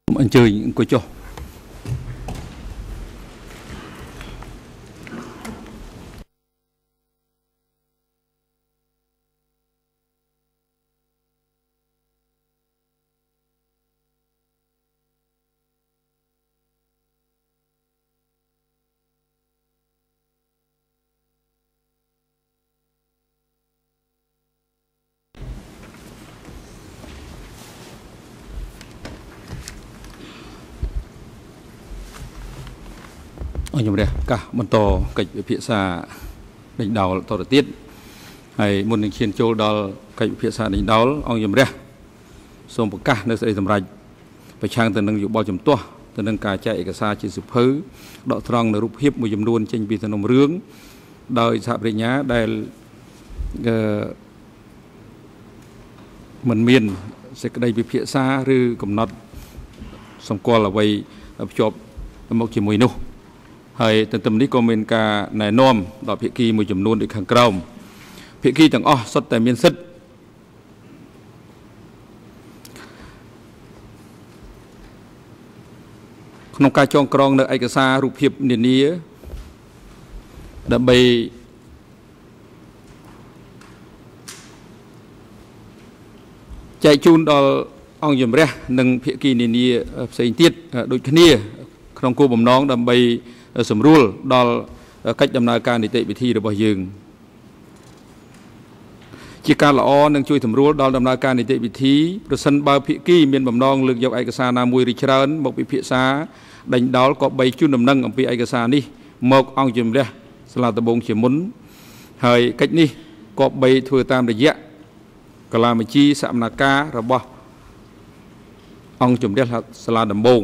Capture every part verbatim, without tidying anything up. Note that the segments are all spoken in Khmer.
anh chơi coi cho ở trong đây cả một tổ cách phía xa đánh đầu tổ tiết hay một những chiến châu đó cách phía xa đánh đầu ông trong đây xong một cả nơi sẽ làm ra phải trang từ nâng dụ bao chấm to từ nâng cả chạy cả xa chỉ sụp hứ đọ trăng là rụp hiếp một chấm đuôn trên bị thần ông rướng đời sạp để nhá đây mình miền sẽ đây bị phía xa rư cầm nọt xong qua là vậy chụp một chỉ mùi nô hay từ tầm ní của mình cả này nom đọc phía kia một chấm luôn để khang còng phía kia chẳng o xuất tại miền sứt nông ca chọn còng nơi ai cả xa rụp hiệp niên nia đã bay chạy chun đo ông dùm ra nâng phía kia niên nia xây tiết đôi khné trong cô bầm nón đã bay sầm rùa đo cách đâm naการtệ bị thi được bao dương chỉการละอนึงช่วยสำรวจดอลดำนาการในเตวิธีประสันบาพิกีเมียนบำนองเลือกยกเอกสารนามวยริชรันบอกพิพิษาดังดอลก็ใบจุนดำนังอันเป็นเอกสารนี้หมกอังจิมเดียสลาตะบงเฉียมุนเฮ้ยcáchนี้ก็ใบทัวตามระยะกลาเมจีสามนาการะบะอังจิมเดียสลาตะบง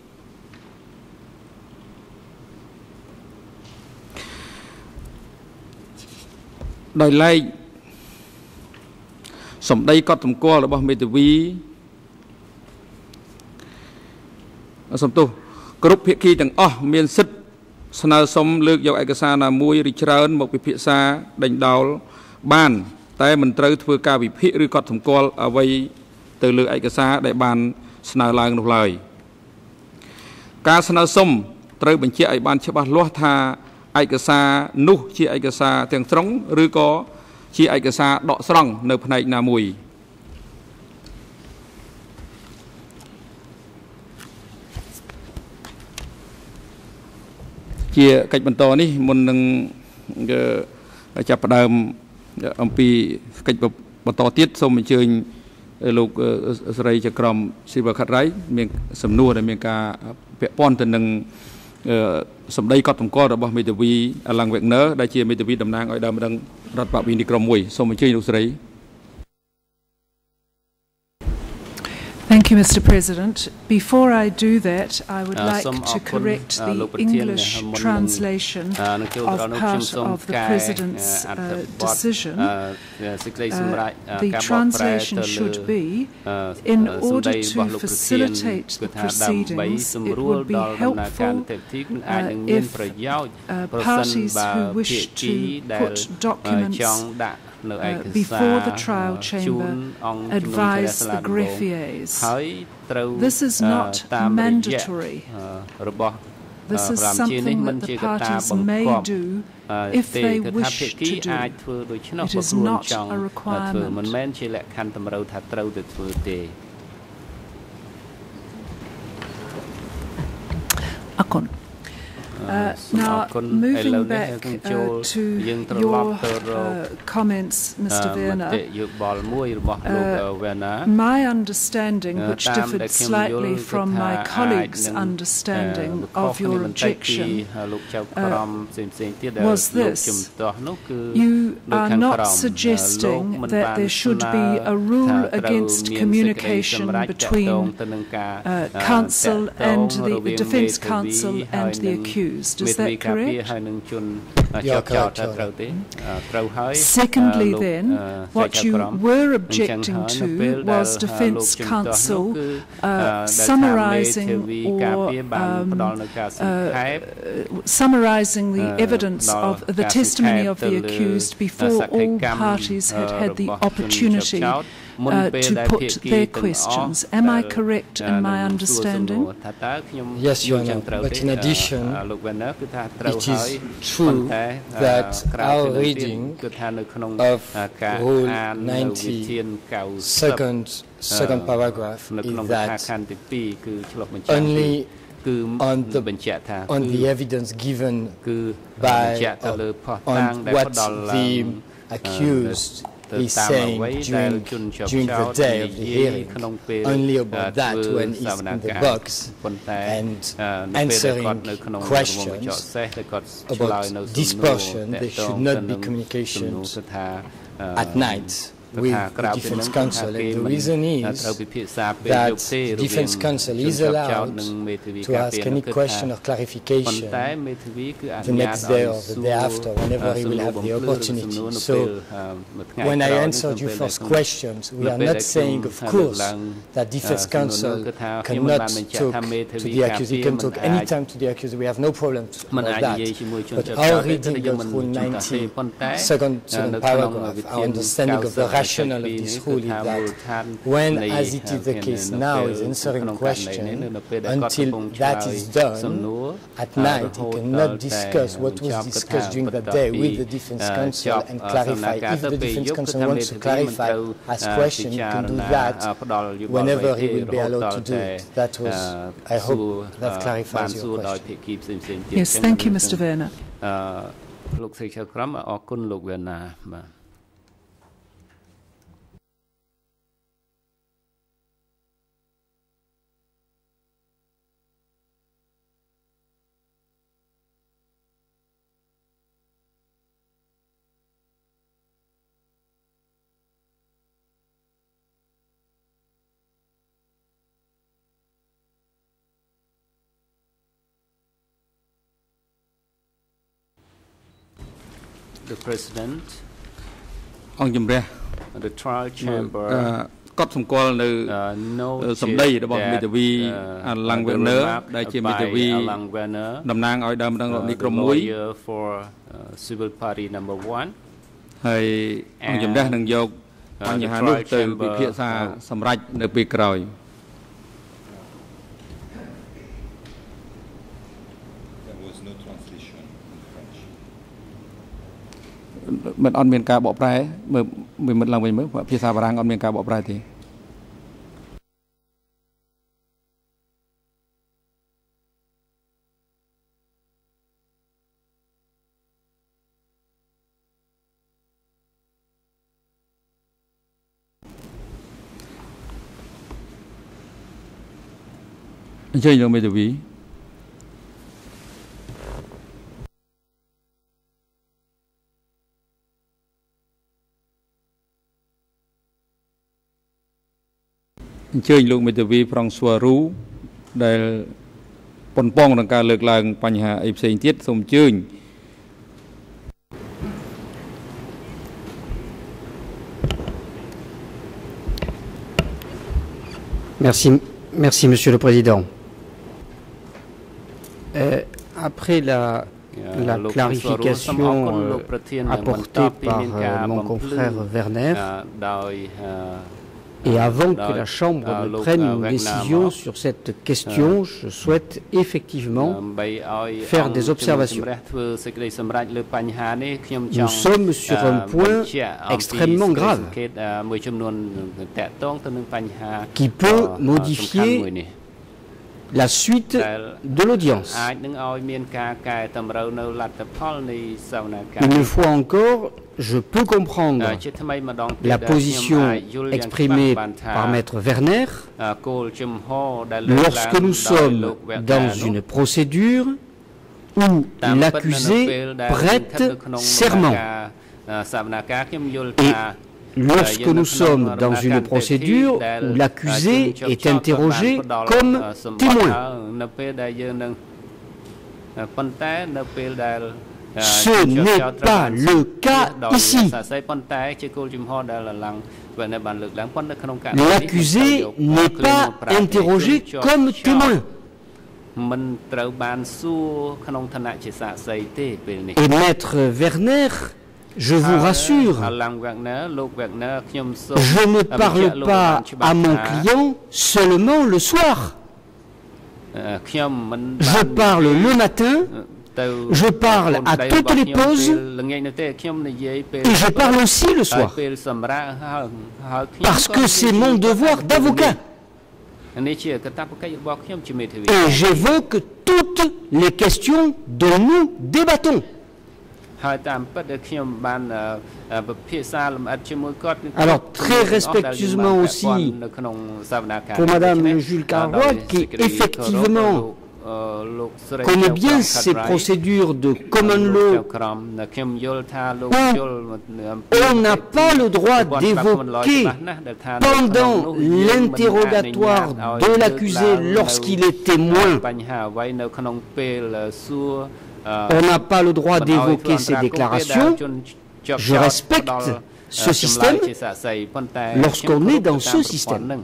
ได้ไล่สมได้ก็ทำก้อหรือบ่เมตวีสมตุกรุ๊ปเพียกีต่างอ้อเมียนสิทธิ์สนาสมเลือกยกเอกสารนามวยริชรันบอกพิพิษาดังดาวบ้านแต่มันเตยเพื่อการวิพิหรือก็ทำก้อเอาไว้เตยเลือกเอกสารได้บ้านสนาลางนุเลยการสนาสมเตยบัญชีไอบ้านฉบับล้อทาเอกสารนุชีเอกสารเตียงตรงหรือก็ชีเอกสารดอกสรงในภายในนามวยเชี่ยกิจบรรทอนี่มันนึงจับประเดิมอัมพีกิจบรรทอติดสมเชิญลูกสไลจะกรมสิบขัดไรเมียงสำนวนในเมียงกาเปะป้อนตัวหนึ่งสมได้ก็ต้องก็ระบบเมตวีอลังเวกเนอได้เชียร์เมตวีดำนางอ้อยดำดังรัฐบาลวินิกรมวยสมชื่อลูกสไล Thank you, Mister President. Before I do that, I would like to correct the English translation of part of the President's uh, decision. Uh, the translation should be, in order to facilitate the proceedings, it would be helpful uh, if uh, parties who wish to put documents Uh, before the trial chamber advise the greffiers. This is not mandatory. This is something that the parties may do if they wish to do. It is not a requirement. Akon. Uh, now, moving back uh, to your uh, comments, Mister Werner, uh, my understanding, which differed slightly from my colleague's understanding of your objection, uh, was this. You are not suggesting that there should be a rule against communication between uh, counsel and the defence counsel and the accused. Is that correct? Secondly, then, what you were objecting to was defence counsel uh, summarising or um, uh, summarising the evidence of the testimony of the accused before all parties had had the opportunity uh, to put their questions. Am I correct in my understanding? Yes, Your Honor. But in addition, it is true that our reading of Rule ninety, second, second paragraph, is that only on the, on the evidence given by uh, on what the accused is saying during, during the day of the hearing, only about that when he's in the box and answering questions about this portion. There should not be communications at night with the defense counsel, and the reason is that the defense counsel is allowed to ask any question or clarification the next day or the day after, whenever he will have the opportunity. So when I answered your first questions, we are not saying, of course, that defense counsel cannot talk to the accused. He can talk anytime to the accused. We have no problem with that. But our reading of Rule ninety, second, second paragraph, our understanding of the rationale of this rule is that when, as it is the case now, is answering a question, until that is done, at night he cannot discuss what was discussed during the day with the defense counsel and clarify. If the defense counsel wants to clarify, ask question, he can do that whenever he will be allowed to do it. That was, I hope that clarifies your question. Yes, thank you, Mister Werner. The President, the trial chamber, កត់សម្គាល់នៅសម្ដីរបស់មេធាវីអាឡាំងវេនឺដែលជាមេធាវីតំណាងឲ្យដើមដឹងរបស់នេះក្រុមមួយ civil party number one ហើយអង្គជំរះនឹងយកបញ្ហានោះទៅពិភាក្សាសម្រាប់នៅពេលក្រោយ មិនអត់មានការបកប្រែមើលមើលឡើងវិញមើលភាសាបារាំងអត់មានការបកប្រែទេអញ្ជើញលោកមេធាវី អញ្ជើញលោកមេធាវីប្រងស្វរូដែលប៉ុនប៉ងក្នុងការលើកឡើងបញ្ហាអីផ្សេងទៀតសូមអញ្ជើញ Merci, merci Monsieur le Président. Euh, après la, la clarification euh, apportée par euh, mon confrère Werner, et avant que la Chambre ne prenne une décision sur cette question, je souhaite effectivement faire des observations. Nous sommes sur un point extrêmement grave qui peut modifier la suite de l'audience. Une fois encore, je peux comprendre la position exprimée par Maître Werner lorsque nous sommes dans une procédure où l'accusé prête serment. Et lorsque nous sommes dans une procédure où l'accusé est interrogé comme témoin. Ce n'est pas le cas ici. L'accusé n'est pas interrogé comme témoin. Et Maître Werner je vous rassure, je ne parle pas à mon client seulement le soir. Je parle le matin, je parle à toutes les pauses et je parle aussi le soir. Parce que c'est mon devoir d'avocat. Et j'évoque toutes les questions dont nous débattons. Alors, très respectueusement aussi, pour Madame Jules Carrois, qui effectivement connaît bien ces procédures de common law, on n'a pas le droit d'évoquer pendant l'interrogatoire de l'accusé lorsqu'il est témoin. On n'a pas le droit d'évoquer ces déclarations. Je respecte ce système lorsqu'on est dans ce système.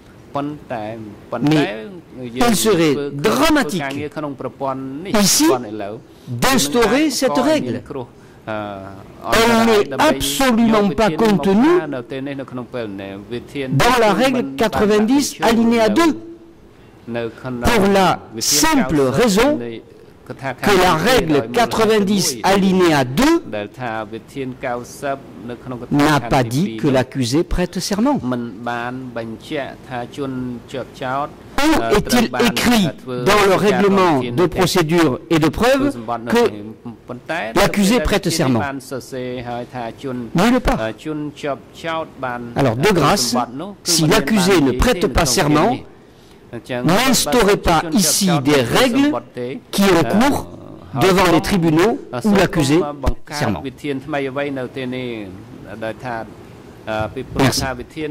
Mais il serait dramatique ici d'instaurer cette règle. Elle n'est absolument pas contenue dans la règle quatre-vingt-dix alinéa deux pour la simple raison que la règle quatre-vingt-dix alinéa deux n'a pas dit que l'accusé prête serment. Où est-il écrit dans le règlement de procédure et de preuve que l'accusé prête serment? Nulle part. Alors, de grâce, si l'accusé ne prête pas serment, n'instaurez pas ici des règles qui ont cours devant les tribunaux où l'accusé serment. Merci.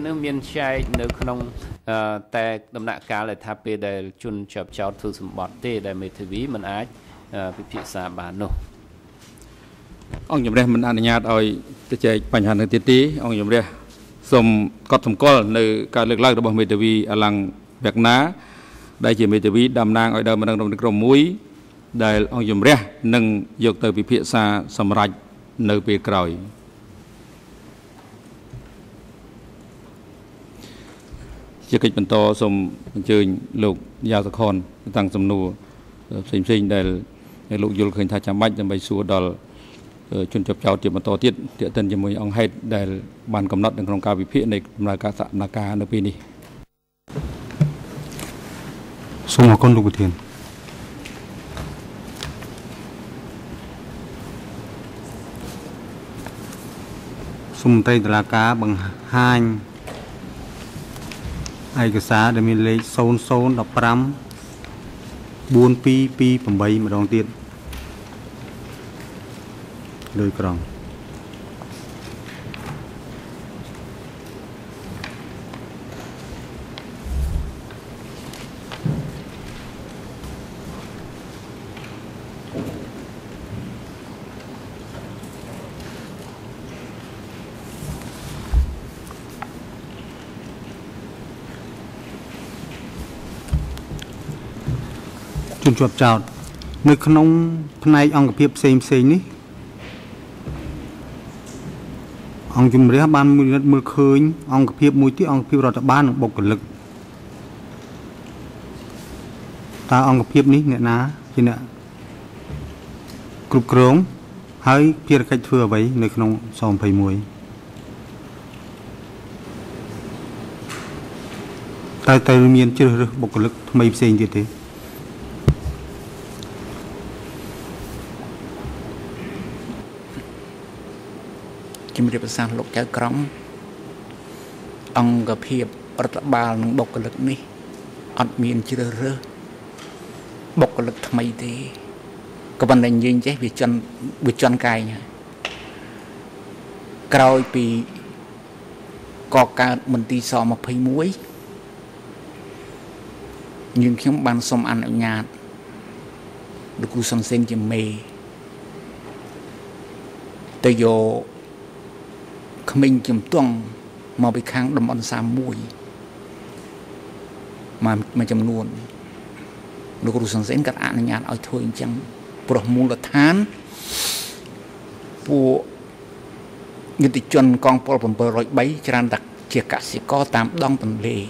Ông nhầm đây mình ăn nhạt rồi cái chạy bành hàn tiết tí ông nhầm đây xôm cọt thầm col nơi cả lực lượng của bọn mình từ vì làng Việt Nam đây chỉ mình từ vì đàm nang ở đây mình đang đồng được mũi đây ông nhầm đây nâng dược từ bị phía xa sầm rạch nơi bị còi chỉ kịch bận to xôm chơi lục giao sắc hòn tăng xôm nụ sinh sinh đây lục du lịch thay chạm bách trong bài xua đònชนจับเจ้าเตรียมต่อติดเตะเต้นจะมวยองให้ได้บานกำหนดในโครงการวิพิในรายการสนาการในปีนี้สมคนลูกเทียนสมไตตลาการบังหานไอกษาได้มีเลขโซนโซนดับปรำบุญปีปีผมใบมาดองติดโดยกรองจนจวบเจ้าในขนมภายในองค์เพียบเซมเซนี้องจุ่มเรียบานมือมือคืนองกับเพียบมือที่องกับเพียบรัฐบาลบกกันลึกตาองกับเพียบนี้เนี่ยนะจีเนี่ยกรุบกรองให้เพียรกัดเฟื่อไว้ในขนมซองไผ่มวยตายตายเมียนเจอบกกันลึกทำไมเสียงเดียดจิมเรียบสร้างโลกเจ้ากรององกับเพียบรัฐบาลบกกลึกนี่อัดมีนจิเรือบกกลึกทำไมดีก็บันไดยิงใช่วิจันวิจันกายไงกลายปีก่อการมันตีสอมาพายมวยยิงเข้มบันสมอันญาติดูกูสันเซนจิมเมย์แต่โยขมิ้นจิมต้วงมาไปค้างดมอันสามมวยมามาจำนวนลูกรู้สังเกตกับอ่านงานเอาถ้วยจังปลอกมูลฐานปูយុតិជនកងពលbảyរយបីច្រើនតែជាកសិករតាមដងទន្លេ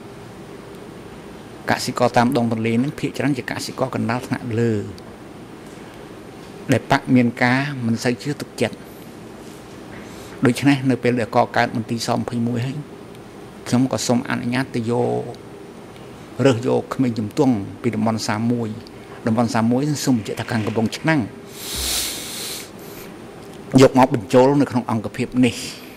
កសិករតាមដងទន្លេនឹងភាគច្រើនជាកសិករកណ្ដាលថ្នាក់លើដែលបកមានការមិនសូវជឿទុកចិត្តដូច្នេះនៅពេលដែលកកើតមន្ទីរស-ยี่สิบเอ็ดហើយខ្ញុំក៏សូមអនុញ្ញាតទៅយករើសយកក្មេងជំទង់ពីតំបន់សាមួយតំបន់សាមួយសូមបញ្ជាក់ថាខាងកំពង់ឆ្នាំងយកមកបញ្ចូលនៅក្នុងអង្គភាពនេះ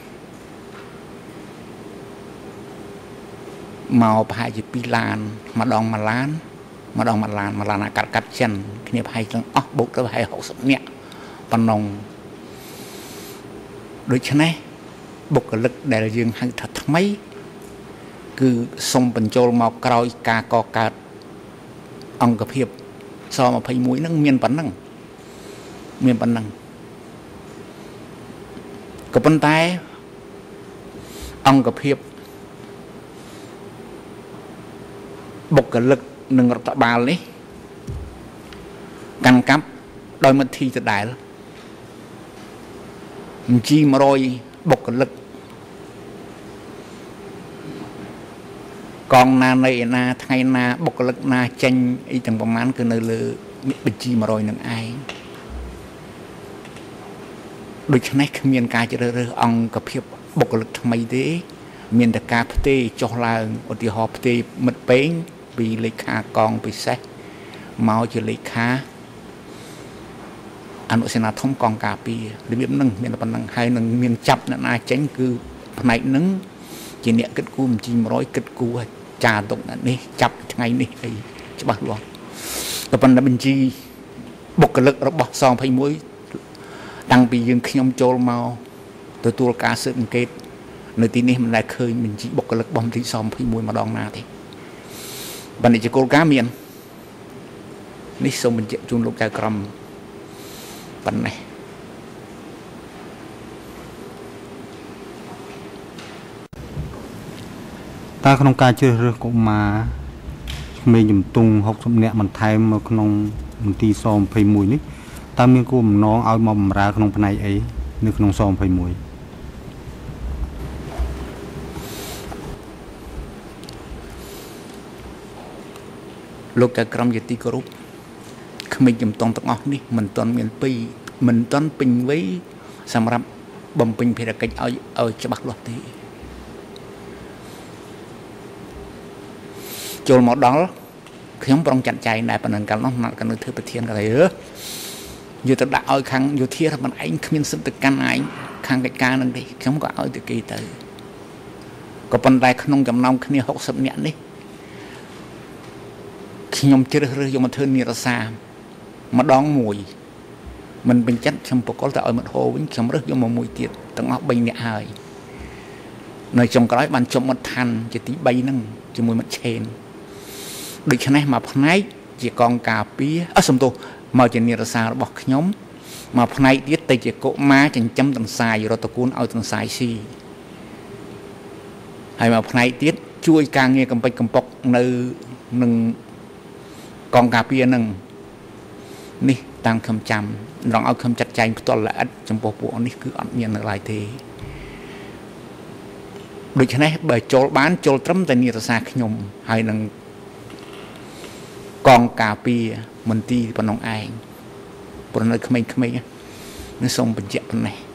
មកប្រហែលជាពីរឡានម្ដងមួយឡានម្ដងមួយឡានមួយឡានអាកាសកាត់ចិនគ្នាប្រហែលទាំងអស់បូកទៅប្រហែលหกสิบនាក់ប៉ុណ្ណឹងដូច្នេះបុគ្គលិកដែលយើងហៅថាថ្មីគឺសូមបញ្ចូលមកក្រោយការកកើតអង្គភាពស-ยี่สิบเอ็ดហ្នឹងមានប៉ុណ្ណឹងមានប៉ុណ្ណឹងក៏ប៉ុន្តែអង្គភាពបុគ្គលិកនិងរដ្ឋបាលនេះកាន់កាប់ដោយមិត្តធីដដែលជីmột trămបុគ្គលិកកងណានៃណាថ្ងៃណាបុគ្គលិកណាចេញអីទាំងប្រមាណគឺនៅលើបញ្ជីmột trămនឹងឯងដូច្នេះគ្មានការជ្រើសរើសអង្គភាពបុគ្គលិកថ្មីទេមានតែការផ្ទេរចុះឡើងឧទាហរណ៍ផ្ទេរមិត្តពេងពីលេខាកងពិសេសមកជាលេខាអនុសេនាធំកងការពាររបៀបហ្នឹងមានតែប៉ុណ្្នឹងហើយនឹងមានចាប់អ្នកណាចេញគឺផ្នែកហ្នឹងជាអ្នកគិតគូរបញ្ជីmột trămគិតគូរចាទុកនេះចាប់ថ្ងៃនេះអីច្បាស់លាស់ក៏ប៉ុន្តែបញ្ជីបុគ្គលិករបស់ស-ยี่สิบเอ็ดតាំងពីយើងខ្ញុំចូលមកទទួលការស៊ើបអង្កេតនៅទីនេះមិនដែលឃើញបញ្ជីបុគ្គលិករបស់មន្ទីរស-ยี่สิบเอ็ดម្ដងណាទេបណ្ឌិតគោលការណ៍មាននេះសូមបញ្ជាក់ជូនលោកចៅក្រមប៉ុណ្ណេះតើក្នុងការជ្រើសរើសកុមារក្មេងជំទង់หกสิบនាក់បន្ថែមមកក្នុងមន្ទីរស-ยี่สิบเอ็ดនេះតើមានគោលបំណងឲ្យមកបម្រើក្នុងផ្នែកអីនៅក្នុងស-ยี่สิบเอ็ดលោកចៅក្រមជាទីគោរពក្មេងជំទង់ទាំងអស់នេះមិនទាន់មានពីរមិនទាន់ពេញវ័យសម្រាប់បំពេញភារកិច្ចឲ្យឲ្យច្បាស់លាស់ទេចូលមកដល់ខ្ញុំប្រងចាត់ចែងដែរប៉ុណ្ណឹងកាលនោះក៏នៅធ្វើប្រធានក៏ថាអឺយកទៅដាក់ឲ្យខាងយោធាថាមិនឯងគ្មានសិទ្ធិទៅកាន់ឯងខាងកិច្ចការនឹងទេខ្ញុំក៏ឲ្យទៅគេទៅក៏ប៉ុន្តែក្នុងចំណោមគ្នាหกสิบនាក់នេះខ្ញុំជ្រើសរើសយកមកធ្វើនិរសាម្ដងមួយមិនបញ្ចិតខ្ញុំបកលទៅឲ្យមិត្តហោវិញខ្ញុំរើសយកមកមួយទៀតទាំងអស់បីនាក់ហើយនៅចុងក្រោយបានជុំមិត្តឋានជាទីបីហ្នឹងជាមួយមិត្តឆេនដូច្នេះមកផ្នែកជាកងការពារអសំទោសមកជានិរសារបស់ខ្ញុំមកផ្នែកទៀតទៅជាកុមារចិញ្ចឹមទន្សាយរតកូនឲ្យទន្សាយស៊ីហើយមកផ្នែកទៀតជួយការងារកំពេចកំប៉ុកនៅនឹងកងការពារនឹងនេះតាមខ្ញុំចាំរងឲ្យខ្ញុំចាត់ចែងផ្ទាល់ល្អិតចំពោះពួកនេះគឺអត់មាននៅឡើយទេដូច្នេះបើចូលបានចូលត្រឹមតែនិរសាខ្ញុំហើយនឹងកងការពារមន្ទីរប៉ុណ្ណឹងឯងព្រោះនៅក្មេងៗនេះសូមបញ្ជាក់ប៉ុណ្ណេះ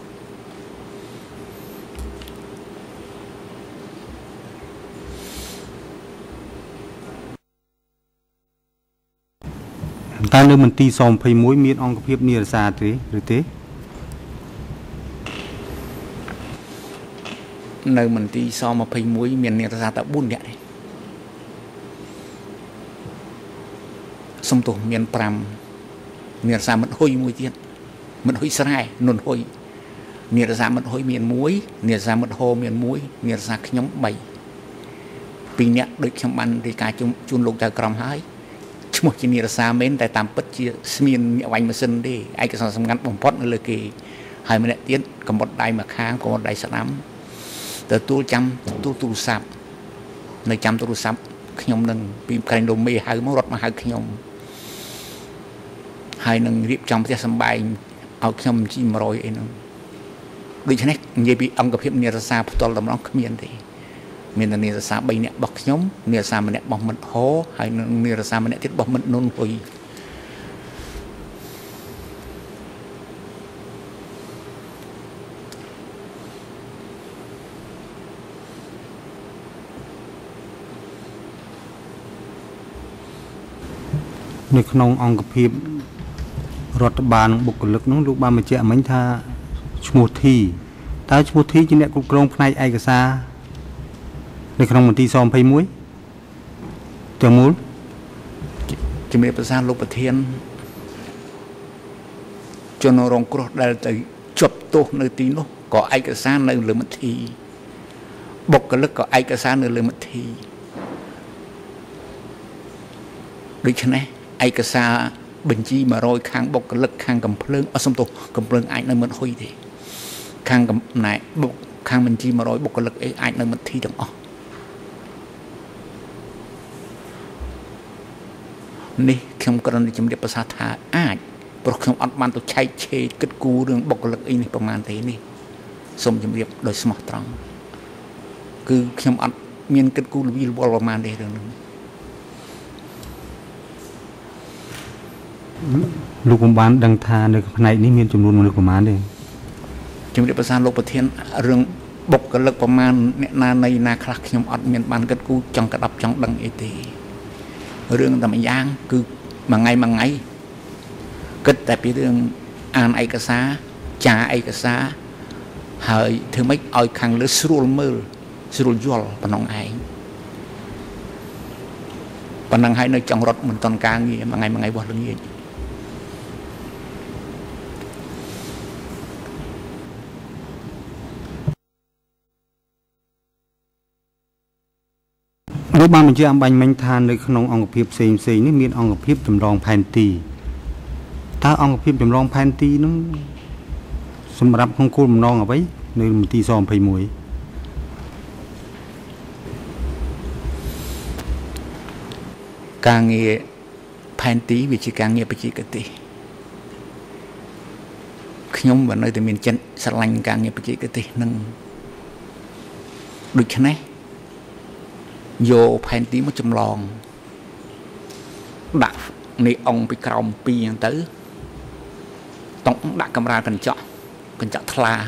តើនៅមន្ទីរស-ยี่สิบเอ็ดមានអង្គភាពនិរសាទេឬទេនៅមន្ទីរស-ยี่สิบเอ็ดមាននិរសាតែbốnនាក់ទេសំទោសមានfiveនិរសាមិត្តហ៊ុយមួយទៀតមិត្តហ៊ុយស្រែនុនហ៊ុយនិរសាមិត្តហ៊ុយមានមួយនិរសាមិត្តហោមានមួយនិរសាខ្ញុំបីពីរនាក់ដូចខ្ញុំបានរាយការណ៍ជូនលោកចៅក្រមហើយឈ្មោះជានិរសាមែនតែតាមពិតជាស្មានអ្នកវាញ់ម៉ាស៊ីនទេឯកសារសំខាន់បំផុតនៅលើគេហើយម្នាក់ទៀតកំបត់ដៃមកខាងកំបត់ដៃស្ដាំទទួលចាំទទួលទូរស័ព្ទនៅចាំទូរស័ព្ទខ្ញុំនឹងពីក្រែងលោមេហៅមករត់មកហៅខ្ញុំហើយនឹងរៀបចំផ្ទះសម្បែងឲ្យខ្ញុំជីmột trămអីហ្នឹងដូច្នេះនិយាយពីអង្គភាពនិរសាផ្ទាល់តម្រង់គ្មានទេមានតែនិរសាបីនាក់របស់ខ្ញុំនិរសាម្នាក់របស់មិត្តហោហើយនឹងនិរសាម្នាក់ទៀតរបស់មិត្តនុនហ៊ុយនៅក្នុងអង្គភាពរដ្ឋបាលបុគ្គលិកនោះលោកបានបញ្ជាក់មិញថាឈ្មោះធីតើឈ្មោះធីជាអ្នកគ្រប់គ្រងផ្នែកឯកសារនៅក្នុងមន្ទីរស-ยี่สิบเอ็ดទាំងមូលជំរាបប្រសាលោកប្រធានជនរងគ្រោះដែលទៅជាប់ទោសនៅទីនោះក៏ឯកសារនៅលើមន្ទីរបុគ្គលិកក៏ឯកសារនៅលើមន្ទីរដូច្នេះឯកសារបញ្ជីmột trămខាងបុគ្គលិកខាងកំភ្លើងអសំទោសកំភ្លើងអាចនៅមិនហ៊ុយទេខាងកំណែបុកខាងបញ្ជីmột trămបុគ្គលិកអីអាចនៅមន្ទីរទាំងអស់នេះខ្ញុំគ្រាន់តែជំរាបប្រសាសន៍ថាអាចព្រោះខ្ញុំអត់បានទៅឆែកឆេរគិតគូររឿងបុគ្គលិកអីនេះប្រហែលទេនេះសូមជំរាបដោយស្មោះត្រង់គឺខ្ញុំអត់មានគិតគូរល្វីល្វល់ប្រហែលទេរឿងនេះលោកខ្ញុំបានដឹងថានៅផ្នែកនេះមានចំនួនមនុស្សប្រមាណទេជំរាបប្រសាលោកប្រធានរឿងបុគ្គលិកប្រមាណអ្នកណានៃណាខ្លះខ្ញុំអត់មានបានគិតគូរចង់ក្តាប់ចង់ដឹងអីទេរឿងតែម្យ៉ាងគឺមួយថ្ងៃមួយថ្ងៃគិតតែពីរឿងអានឯកសារចាឯកសារហើយធ្វើម៉េចឲ្យខាងលើស្រួលមើលស្រួលយល់ប៉ុណ្ណឹងឯងប៉ុណ្ណឹងហើយនៅចង់រត់មិនតន់ការងារមួយថ្ងៃមួយថ្ងៃបោះល្ងាចលោកបានបញ្ជាក់អំបញ្ញមិញថានៅក្នុងអង្គភាពផ្សេងផ្សេងនេះមានអង្គភាពចម្លងផែនទីតើអង្គភាពចម្លងផែនទីនោះសម្រាប់ក្នុងគោលបំណងអ្វីនៅមន្ទីរស-ยี่สิบเอ็ดការងារផែនទីវាជាការងារបច្ចេកទេសខ្ញុំមិននៅតែមានចិត្តស្រឡាញ់ការងារបច្ចេកទេសនឹងដូច្នេះយកផែនទីមកចម្លងដាក់នេះអង្គពីក្រោមពីរហ្នឹងទៅតុងដាក់កម្រាលកញ្ចក់កញ្ចក់ថ្លា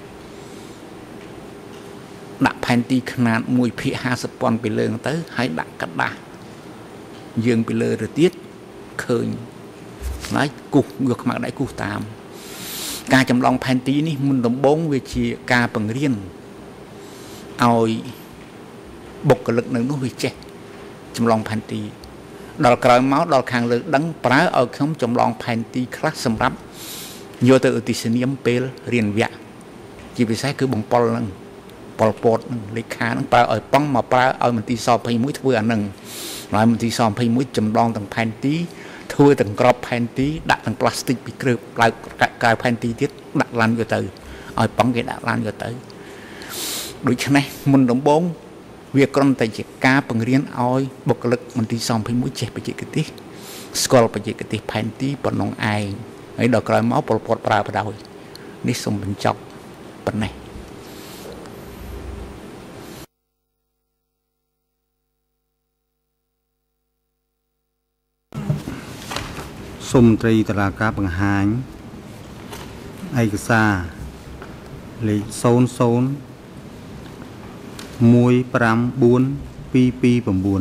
ដាក់ផែនទីຂະຫນາດមួយភាគห้าสิบប៉ុនពីលើហ្នឹងទៅហើយដាក់กระดาษយើងពីលើទៅទៀតឃើញហើយគូសយកខ្មៅដៃគូសតាមការចម្លងផែនទីនេះមុនដំបូងវាជាការបង្រៀនឲ្យបុគ្គលិកនៅនោះវាចេះចម្លងផែនទីដល់ក្រោយមកដល់ខាងលើដឹងប្រើឲ្យខ្ញុំចម្លងផែនទីខ្លះសម្រាប់យកទៅឧទ្ទិសនាមពេលរៀនវគ្គជាពិសេសគឺបំពល់ហ្នឹងប៉ុលពតហ្នឹងលេខាហ្នឹងប្រើឲ្យប៉ង់មកប្រើឲ្យមន្ទីរស-ยี่สิบเอ็ดធ្វើអាហ្នឹងហើយមន្ទីរស-ยี่สิบเอ็ดចម្លងទាំងផែនទីធ្វើទាំងក្របផែនទីដាក់ទាំងផ្លាស្ទិកពីគ្រើបឡើងកៅផែនទីទៀតដាក់ឡានយកទៅឲ្យប៉ង់គេដាក់ឡានយកទៅដូច្នេះមុនដំបូងវាគ្រាន់តែជាការបង្រៀនឲ្យបុគ្គលិកមន្ទីរស-ยี่สิบเอ็ดចេះបច្ចេកទេសស្គាល់បច្ចេកទេសផែនទីប៉ុណ្ណឹងឯងហើយដល់ក្រោយមកពលពតប្រើបដោយនេះសូមបញ្ចប់ប៉ុណ្ណេះសូមត្រីតឡាការបង្ហាញឯកសារលេខศูนย์ ศูนย์ មួយ ប្រាំ បួន ពីរ ពីរ ៩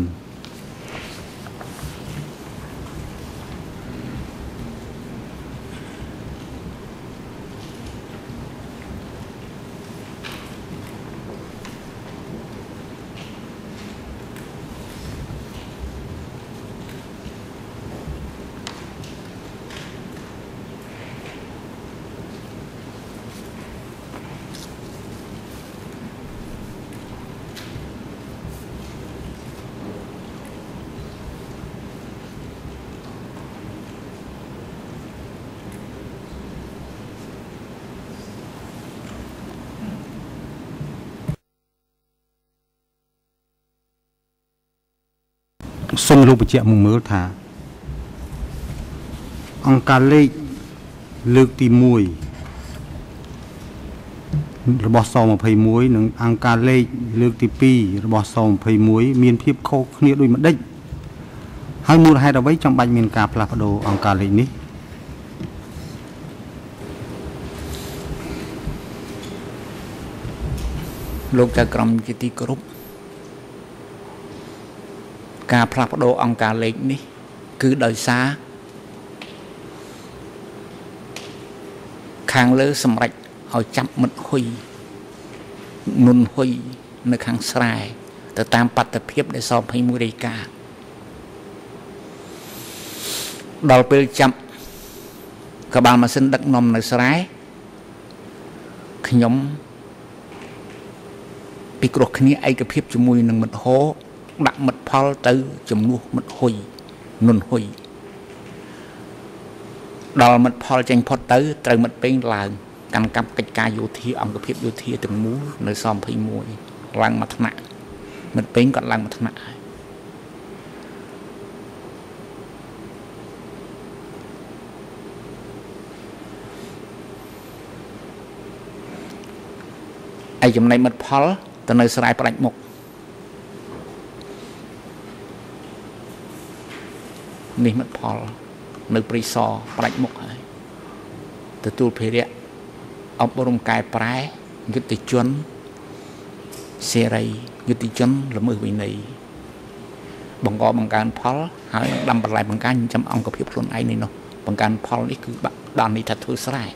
សូមលោកបញ្ជាក់មកមើលថាអង្គការលេខលើកទីមួយរបស់សยี่สิบเอ็ดនិងអង្គការលេខលើកទីtwoរបស់សยี่สิบเอ็ดមានភាពខុសគ្នាដូចម្ដេចហើយមូលហេតុអ្វីចាំបាច់មានការផ្លាស់ប្ដូរអង្គការលេខនេះលោកចៅក្រមជាទីគោរពការផ្លាស់ប្ដូរអង្គការលេខនេះគឺដោយសារខាងលើសម្រេចឲ្យចាប់មិត្តហ៊ុយនុនហ៊ុយនៅខាងស្រែទៅតាមបទភាពដែលសยี่สิบเอ็ดរាយការណ៍ដល់ពេលចាប់កបាលម៉ាស៊ីនដឹកនាំនៅស្រែខ្ញុំពីគ្រោះគ្នាឯកភាពជាមួយនឹងមិត្តហោដាក់មិត្តផលទៅជំនួសមិត្តហ៊ុយនុនហ៊ុយដល់មិត្តផលចេញផុតទៅត្រូវមិត្តពេងឡើងកាន់កាប់កិច្ចការយោធាអង្គភាពយោធាទាំងមូលនៅសยี่สิบเอ็ดឡើងមួយថ្នាក់មិត្តពេងគាត់ឡើងមួយថ្នាក់ហើយឯចំណែកមិត្តផលទៅនៅស្រែផ្ដាច់មុខនេះមិត្តផលនៅព្រៃសរផ្ដាច់មុខហើយទទួលភារៈអប់រំកែប្រែយុទ្ធជនសេរីយុទ្ធជនល្មើសវិន័យបង្កបង្កើនផលហើយដាំបន្លែបង្ការចិញ្ចឹមអង្គភាពខ្លួនឯងនេះនោះបង្កើនផលនេះគឺដល់នេះថាធ្វើស្រែ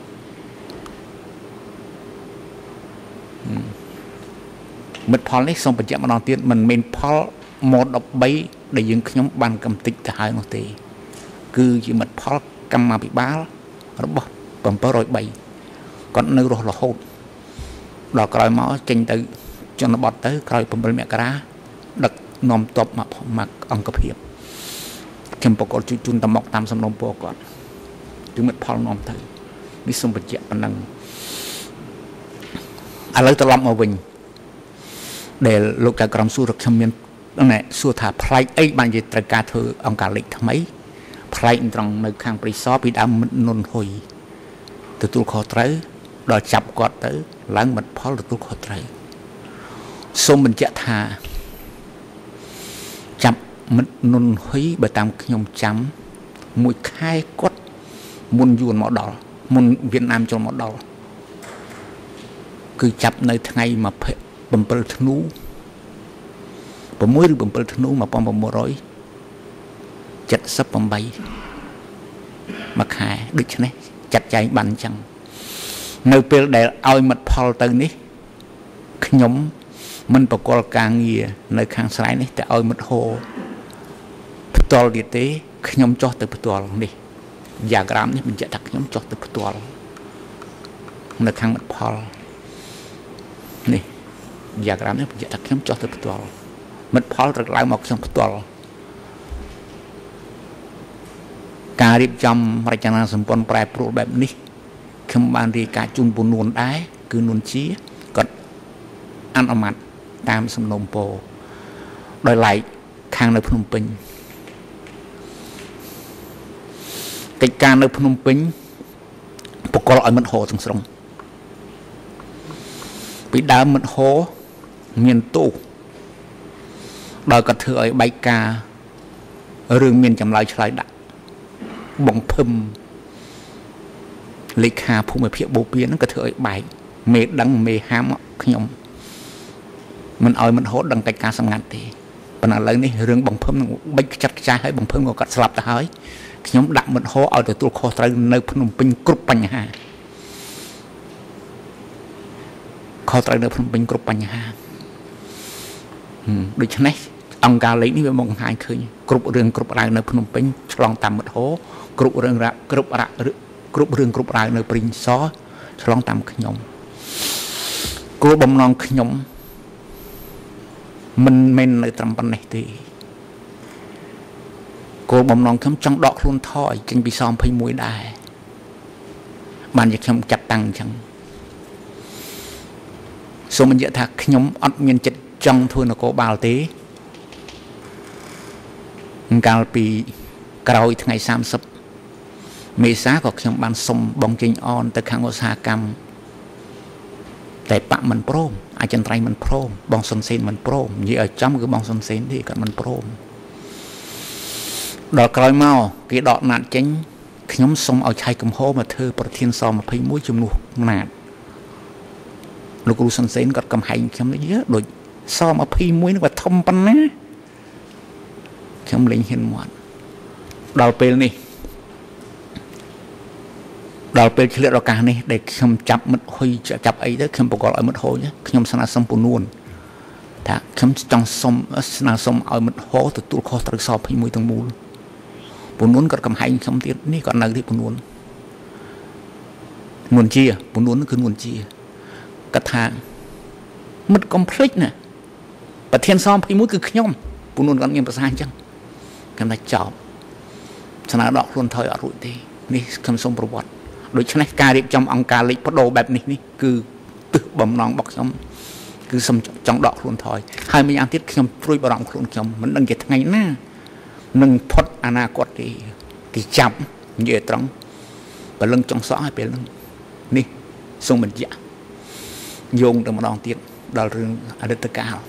មិត្តផលនេះសូមបញ្ជាក់ម្ដងទៀតមិនមែនផលម៉ូដ13ដែលយើងខ្ញុំបានកំតិចទៅហើយនោះទេគឺជាមិត្តផលកម្មាភិបាលរបស់seven oh threeគាត់នៅរស់រហូតដល់ក្រោយមកចេញទៅជនបទទៅក្រោយsevenមករាដឹកនាំទ័ពមកមកអង្គភាពខ្ញុំប្រកបជួយជូនតមកតាមសំណុំពរគាត់គឺមិត្តផលនាំទៅនេះសូមបញ្ជាក់ប៉ុណ្ណឹងឥឡូវត្រឡប់មកវិញដែលលោកចៅក្រមសួរខ្ញុំមានណែសួរថាផ្លែកអីបានជាត្រូវការធ្វើអង្គការលេខថ្មីផ្លែកត្រង់នៅខាងព្រៃសរពីដើមមិត្តនុនហ៊ុយទទួលខុសត្រូវដល់ចាប់គាត់ទៅឡើងមិត្តផលទទួលខុសត្រូវសូមបញ្ជាក់ថាចាប់មិត្តនុនហ៊ុយបើតាមខ្ញុំចាំមួយខែគាត់មុនយួនមកដល់មុនវៀតណាមចូលមកដល់គឺចាប់នៅថ្ងៃsevenធ្នូsixឬsevenធ្នូnineteen seventy-eightមួយខែដូច្នេះចាត់ចែងបានអញ្ចឹងនៅពេលដែលឲ្យមិត្តផលទៅនេះខ្ញុំមិនបកលការងារនៅខាងស្រែនេះតែឲ្យមិត្តហោផ្ទាល់ទៀតទេខ្ញុំចោះទៅផ្ទាល់នេះយ៉ាក្រាមនេះបញ្ជាក់ថាខ្ញុំចោះទៅផ្ទាល់នៅខាងមិត្តផលនេះយ៉ាក្រាមនេះបញ្ជាក់ថាខ្ញុំចោះទៅផ្ទាល់មិត្តផលត្រូវឡើងមកខ្ញុំផ្ទាល់ការរៀបចំរចនាសម្ព័ន្ធប្រែប្រួលបែបនេះខ្ញុំបានរាយការណ៍ជូនពនួនដែរគឺនួនជាគាត់អនុម័តតាមសំណុំពរដោយឡែកខាងនៅភ្នំពេញកិច្ចការនៅភ្នំពេញបកលឲ្យមិត្តហោទាំងស្រុងពីដើមមិត្តហោមានទោសដោយគាត់ធ្វើឲ្យបែកការរឿងមានចម្លើយឆ្លើយដាក់បងភឹមលេខាភូមិភាគបូព៌ាហ្នឹងក៏ធ្វើឲ្យបែកមេដឹងមេហាមខ្ញុំមិនឲ្យមិនហូតដឹងកិច្ចការសម្ងាត់ទេប៉ុន្តែឥឡូវនេះរឿងបងភឹមនឹងបិចខ្ចាត់ខ្ចាយឲ្យបងភឹមក៏គាត់ស្លាប់ទៅហើយខ្ញុំដាក់មិត្តហោឲ្យទទួលខុសត្រូវនៅភ្នំពេញគ្រប់បញ្ហាខុសត្រូវនៅភ្នំពេញគ្រប់បញ្ហាដូច្នេះអង្គការលេខនេះវាមកបង្ហាញឃើញគ្រប់រឿងគ្រប់រ៉ាវនៅភ្នំពេញឆ្លងតាមមិត្តហោគ្រប់រឿងរ៉ាគ្រប់រ៉ាគ្រប់រឿងគ្រប់រ៉ាវនៅព្រីងសឆ្លងតាមខ្ញុំគោលបំណងខ្ញុំមិនមែននៅត្រឹមប៉ុណ្ណេះទេគោលបំណងខ្ញុំចង់ដកខ្លួនថយចេញពីសยี่สิบเอ็ดដែរបានជាខ្ញុំចាត់តាំងអញ្ចឹងសូមបញ្ជាក់ថាខ្ញុំអត់មានចិត្តចង់ធ្វើនគរបាលទេកាលពីក្រោយថ្ងៃthirtyមេសាក៏ខ្ញុំបានសុំបងចេញអនទៅខាងឧស្សាហកម្មតែបាក់មិនព្រមអចិន្ត្រៃយ៍មិនព្រមបងសុនសេនមិនព្រមនិយាយឲ្យចំគឺបងសុនសេនទេគាត់មិនព្រមដល់ក្រោយមកគេដកណាត់ចេញខ្ញុំសូមឲ្យឆៃកំហុសមកធ្វើប្រធានសម្ភារមួយជំនួសណាត់លោកគ្រូសុនសេនគាត់កំហែងខ្ញុំនិយាយដូចសម្ភារមួយនឹងវាធំប៉ុណ្ណាខ្ញុំលេងហ៊ានមាត់ដល់ពេលនេះដល់ពេលឆ្លៀតឱកាសនេះដែលខ្ញុំចាប់មិត្តហ៊ុយចាប់អីទៅខ្ញុំប្រកល់ឲ្យមិត្តហ៊ុយខ្ញុំស្នើសុំពនួនថាខ្ញុំចង់សុំស្នើសុំឲ្យមិត្តហ៊ុយទទួលខុសត្រូវសភារមួយទាំងមូលពនួនគាត់កំហែងខ្ញុំទៀតនេះគាត់នៅទីពនួននួនជាពនួនគឺនួនជាគាត់ថាមិត្តកុំភ្លេចណាប្រធានសភារមួយគឺខ្ញុំពនួនគាត់មានប្រសាអញ្ចឹងខ្ញុំថាចប់ស្នើដកខ្លួនថយអត់រួចទេនេះខ្ញុំសូមប្រវត្តិដូច្នេះការរៀបចំអង្គការលេខបដូរបែបនេះនេះគឺទិសបំណងរបស់ខ្ញុំគឺសូមចង់ដកខ្លួនថយហើយម្យ៉ាងទៀតខ្ញុំព្រួយបារម្ភខ្លួនខ្ញុំមិនដឹងជាថ្ងៃណានឹងផុតអនាគតទេគេចាប់និយាយត្រង់បលឹងចង់សក់ឲ្យពេលហ្នឹងនេះសូមបញ្ជាក់យោងទៅម្ដងទៀតដល់រឿងអតីតកាល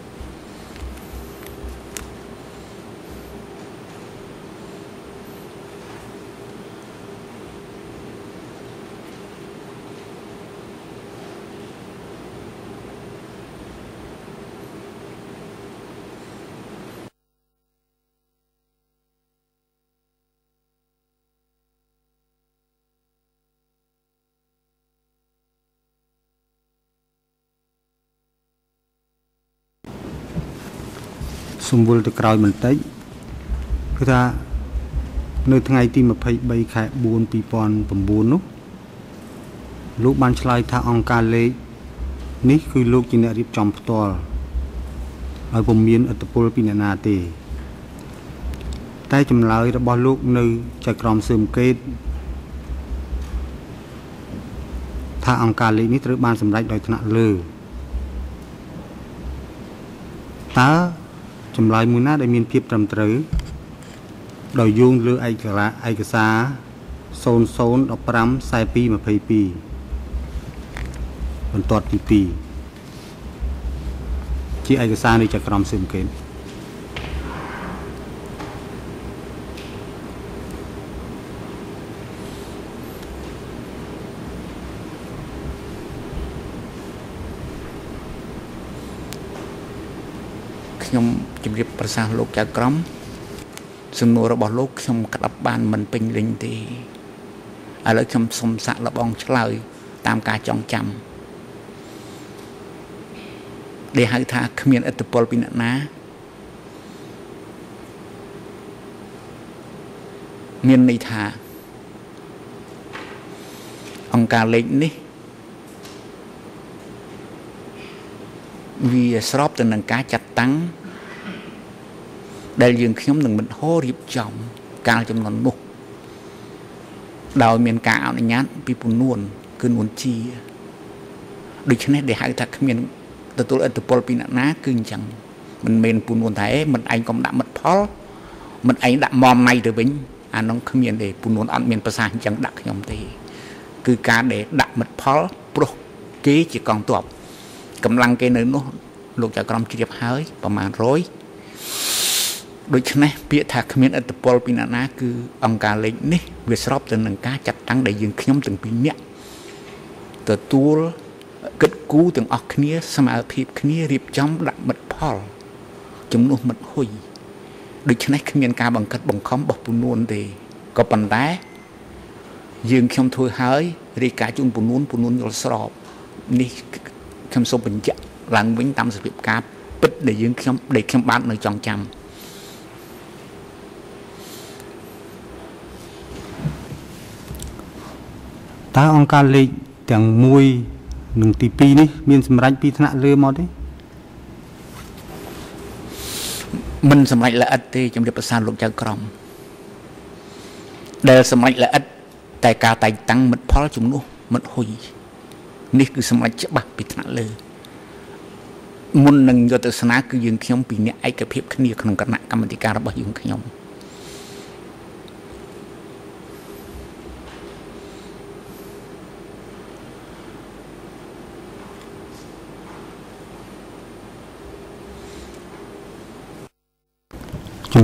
សំវល់ទៅក្រោយបន្តិចគឺថានៅថ្ងៃទីម្ភៃបីខែបួនពីរពាន់ប្រាំបួននោះលោកបានឆ្លើយថាអង្គការលេខនេះគឺលោកជាអ្នករៀបចំផ្ទាល់ហើយពុំមានឥទ្ធិពលពីអ្នកណាទេតែចម្លើយរបស់លោកនៅចៅក្រមស៊ើបអង្កេតថាអង្គការលេខនេះត្រូវបានសម្រេចដោយថ្នាក់លើតើចម្លើយមួយណាដែលមានភាពត្រឹមត្រូវដោយយោងលើឯកសារឯកសារศูนย์ ศูนย์ หนึ่ง ห้า สี่ two ยี่สิบสองបន្ទាត់ទីពីរជាឯកសារនៃចក្រមស៊ើបអង្កេតខ្ញុំជម្រាបប្រសាសន៍លោកចៅក្រមសំណួររបស់លោកខ្ញុំក្តាប់បានមិនពេញលេញទេឥឡូវខ្ញុំសុំសាក់លបងឆ្លើយតាមការចងចាំដែលហៅថាគ្មានឥទ្ធិពលពីអ្នកណាមានន័យថាអង្គការលេខនេះវាស្របទៅនឹងការចាត់តាំងដែលយើងខ្ញុំនឹងមិនហោរៀបចំកាលចំនួននោះដោយមានការអនុញ្ញាតពីពនួនគឺនួនជាដូច្នេះដែលហៅថាគ្មានទទួលឥទ្ធិពលពីអ្នកណាគឺអញ្ចឹងមិនមែនពនួនថាអេមិនឯងកុំដាក់មិត្តផលមិនឯងដាក់មមណៃទៅវិញអានោះគ្មានទេពនួនអត់មានប្រសាសន៍អញ្ចឹងដាក់ខ្ញុំទេគឺការដែលដាក់មិត្តផលព្រោះគេជាកងទ័ពកម្លាំងគេនៅនោះលោកចៅក្រមជ្រាបហើយប្រមាណរយដូច្នេះពាក្យថាគ្មានឥទ្ធិពលពីអ្នកណាគឺអង្គការលេខនេះវាស្របទៅនឹងការចាត់តាំងដែលយើងខ្ញុំទាំងពីរនាក់ទទួលគិតគូរទាំងអស់គ្នាសមាភិបគ្នារៀបចំដាក់មិត្តផលជំនួសមិត្តហ៊ុយដូច្នេះគ្មានការបង្កិតបង្ខំរបស់ពនួនទេក៏ប៉ុន្តែយើងខ្ញុំធ្វើហើយរាយការណ៍ជូនពនួនពនួនយល់ស្របនេះខ្ញុំសូមបញ្ជាក់ឡើងវិញតាមសភាពការពិតដែលយើងខ្ញុំដែលខ្ញុំបាននៅចងចាំតើអង្គការលេខទាំងមួយនិងទីពីរនេះមានសម្រេចពីថ្នាក់លើមកទេមិនសម្រេចល្អិតទេជំរាបប្រសាសន៍លោកចៅក្រមដែលសម្រេចល្អិតតែការតែងតាំងមិត្តផលជំនួសមិត្តហ៊ុយនេះគឺសម្រេចច្បាស់ពីថ្នាក់លើមុននឹងយុទ្ធសាស្ត្រគឺយើងខ្ញុំពីអ្នកឯកភាពគ្នាក្នុងគណៈកម្មាធិការរបស់យើងខ្ញុំ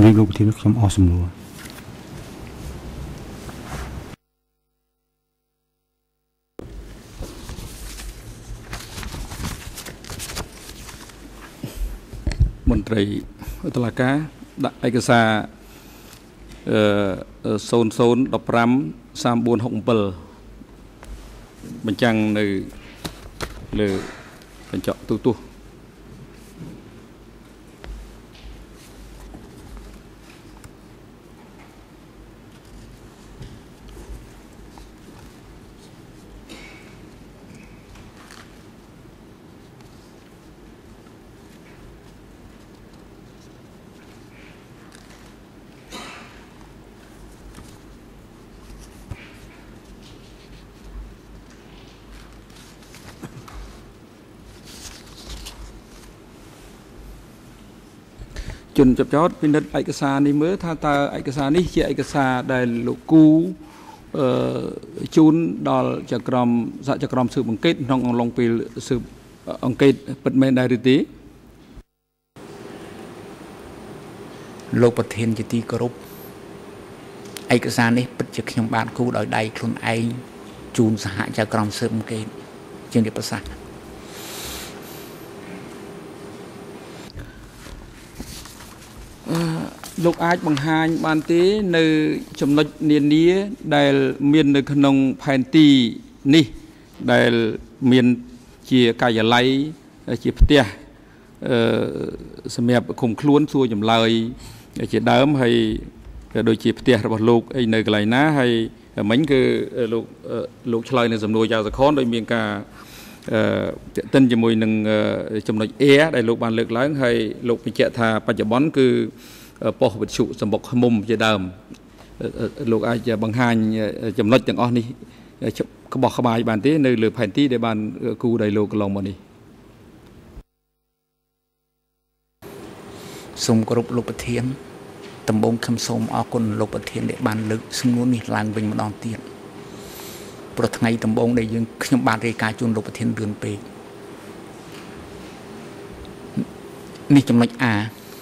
รีบลูกที่ខ្ញុំអស់សំណួរមន្ត្រីតុលាការដាក់ឯកសារអឺศูนย์ ศูนย์ một năm สาม bốn หก bảyបញ្ចាំងនៅលើបញ្ចក់ទូទស្សន៍ជនចាប់ចោតពិនិត្យឯកសារនេះមើលថាតើឯកសារនេះជាឯកសារដែលលោកគូអឺជូនដល់ចក្រមសហចក្រមស៊ើបអង្កេតក្នុងអំឡុងពេលស៊ើបអង្កេតពិតមែនដែរឬទេលោកប្រធានជាទីគោរពឯកសារនេះពិតជាខ្ញុំបានគូដោយដៃខ្លួនឯងជូនសហចក្រមស៊ើបអង្កេតជានិព្វាសាលោកអាចបង្ហាញបានទេនៅចំណុចនានាដែលមាននៅក្នុងផែនទីនេះដែលមានជាការិយាល័យជាផ្ទះអឺសម្រាប់ឃុំខ្លួនសួរចម្លើយជាដើមហើយដូចជាផ្ទះរបស់លោកអីនៅកន្លែងណាហើយមិញគឺលោកលោកឆ្លើយនៅសំណួរយ៉ាងសខនដោយមានការអឺតេតិនជាមួយនឹងចំណុច A ដែលលោកបានលើកឡើងហើយលោកបញ្ជាក់ថាបច្ចុប្បន្នគឺប៉ុស្តិ៍វិទ្យុសម្បុកឃុំជាដើមលោកអាចបង្ហាញចំណុចទាំងអស់នេះក្បោះក្បាយបានទេនៅលើផែនទីដែលបានគូដោយលោកកន្លងមកនេះសូមគោរពលោកប្រធានដំបូងខ្ញុំសូមអរគុណលោកប្រធានដែលបានលើកសំណួរនេះឡើងវិញម្ដងទៀតព្រោះថ្ងៃដំបូងដែលយើងខ្ញុំបានរាយការណ៍ជូនលោកប្រធានលឿនពេកនេះចំណុច A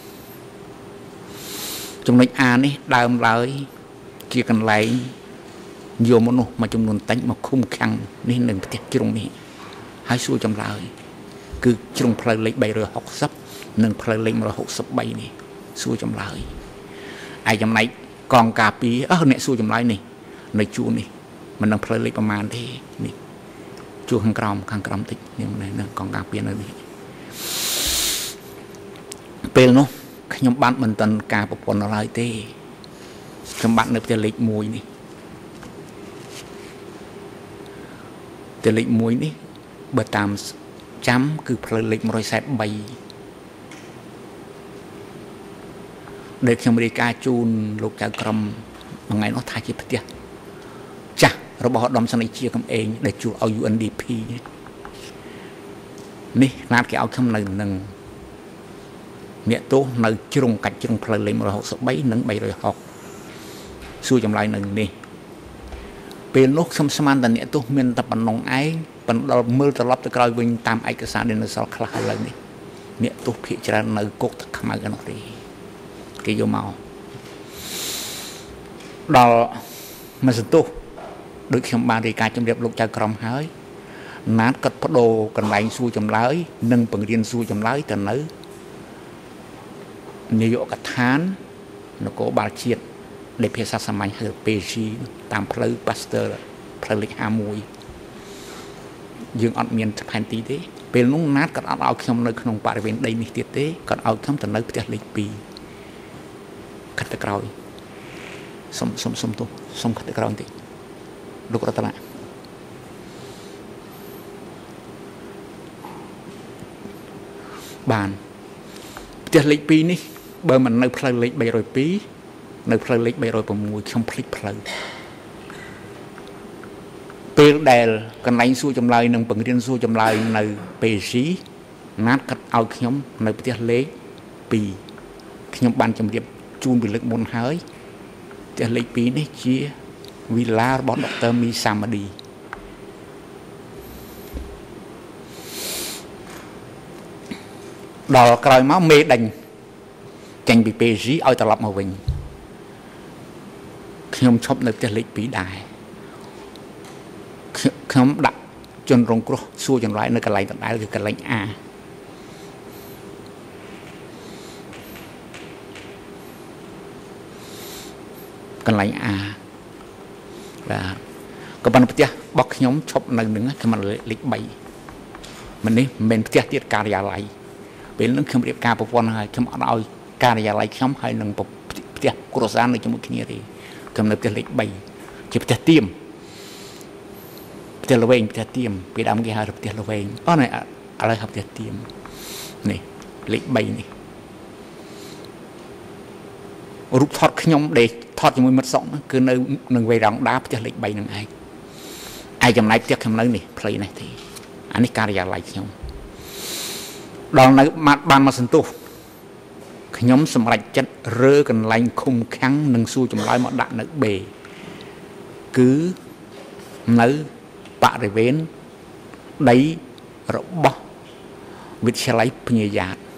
ចំណុច A នេះដើមឡើយជាកន្លែងយកមនុស្សមួយចំនួនតិចមកឃុំឃាំងនេះនៅប្រទេសជ្រុងនេះហើយសួរចម្លើយគឺជ្រុងផ្លូវលេខba trăm sáu mươiនិងផ្លូវលេខmột trăm sáu mươi baនេះសួរចម្លើយឯចំណែកកងការពារអឺអ្នកសួរចម្លើយនេះនៅជួរនេះមិននឹងផ្លូវលេខប្រមាណទេនេះជួរខាងក្រោមខាងក្រោមតិចនេះនៅកងការពារនៅនេះពេលនោះខ្ញុំបានមិនទាន់ការប្រព័ន្ធឡើយទេខ្ញុំបាននៅផ្ទះលេខមួយនេះផ្ទះលេខមួយនេះបើតាមចាំគឺផ្លូវលេខmột trăm bốn mươi baដែលខ្ញុំរាយការណ៍ជូនលោកចៅក្រមថ្ងៃនោះថាជាផ្ទះចាស់របស់ឧត្តមសេនីយ៍ជាកំឯងដែលជួលឲ្យ U N D P នេះណាត់គេឲ្យខ្ញុំនៅនឹងអ្នកទោសនៅជ្រុងកាច់ជ្រុងផ្លូវលេខmột trăm sáu mươi baនិងba trăm sáu mươiសួរចម្លើយនៅនេះពេលនោះខ្ញុំស្មានតែអ្នកទោសមានតែប៉ុណ្ណឹងឯងប៉ុន្តែមើលត្រឡប់ទៅក្រោយវិញតាមឯកសារដែលនៅសល់ខ្លះឥឡូវនេះអ្នកទោសភាគច្រើននៅគុកទឹកខ្មៅឯនោះទេគេយកមកដល់មួយសន្ទុះដូចខ្ញុំបានរាយការណ៍ជម្រាបលោកចៅក្រមហើយណាត់កាត់បដូរកន្លែងសួរចម្លើយនិងបង្រៀនសួរចម្លើយទៅនៅនាយកដ្ឋាននគរបាលជាតិដែលភាសាសាមញ្ញហៅ P G តាមផ្លូវ Pasteur ផ្លូវលេខห้าสิบเอ็ดយើងអត់មានផែនទីទេពេលនោះណាត់គាត់អត់ឲ្យខ្ញុំនៅក្នុងបរិវេណដីនេះទៀតទេគាត់ឲ្យខ្ញុំទៅនៅផ្ទះលេខtwoខាត់ទៅក្រោយសុំសុំសុំទោះសុំខាត់ទៅក្រោយបន្តិចលោករតនាបានផ្ទះលេខtwoនេះបើមិននៅផ្លូវលេខba không twoនៅផ្លូវលេខba không sixខ្ញុំភ្លេចផ្លូវពេលដែលកន្លែងសួរចម្លើយនិងបង្រៀនសួរចម្លើយនៅ P G ណាត់កាត់ឲ្យខ្ញុំនៅផ្ទះលេខtwoខ្ញុំបានជម្រាបជូនពីលើកមុនហើយផ្ទះលេខtwoនេះជាវីឡារបស់ដុកទ័រមីសាម៉ាឌីដល់ក្រោយមកមេដេញចេញពីពេជីឲ្យត្រឡប់មកវិញខ្ញុំឈប់នៅផ្ទះលេខពីរដែរខ្ញុំដាក់ជនរងគ្រោះសួរចម្លើយនៅកន្លែងដដែលគឺកន្លែង A កន្លែង A បាទក៏ប៉ុន្តែផ្ទះរបស់ខ្ញុំឈប់នៅនឹងខ្ញុំលេខ3មិននេះមិនមែនផ្ទះទៀតការិយាល័យពេលហ្នឹងខ្ញុំរៀបការប្រព័ន្ធហើយខ្ញុំអត់ឲ្យការិយាល័យខ្ញុំហើយនឹងផ្ទះគ្រួសារនៅជាមួយគ្នាទេខ្ញុំនៅផ្ទះលេខ3ជាផ្ទះទៀមផ្ទះល្វែងផ្ទះទៀមពីដើមគេហៅថាផ្ទះល្វែងអូនេះឥឡូវហៅផ្ទះទៀមនេះលេខ3នេះរូបថតខ្ញុំដេកថតជាមួយមិត្តសុកគឺនៅនឹងវេរ៉ង់ដាផ្ទះលេខ3នឹងឯងឯចំណែកផ្ទះខ្ញុំនៅនេះផ្លូវនេះទេអានេះការិយាល័យខ្ញុំដល់នៅបានមកសន្ទុះខ្ញុំសម្រេចចិត្តរើកន្លែងឃុំខាំងនិងសួរចម្លើយមកដាក់នៅ B គឺនៅបរិវេណដីរបស់វិទ្យាល័យពញ្ញាយ៉ាត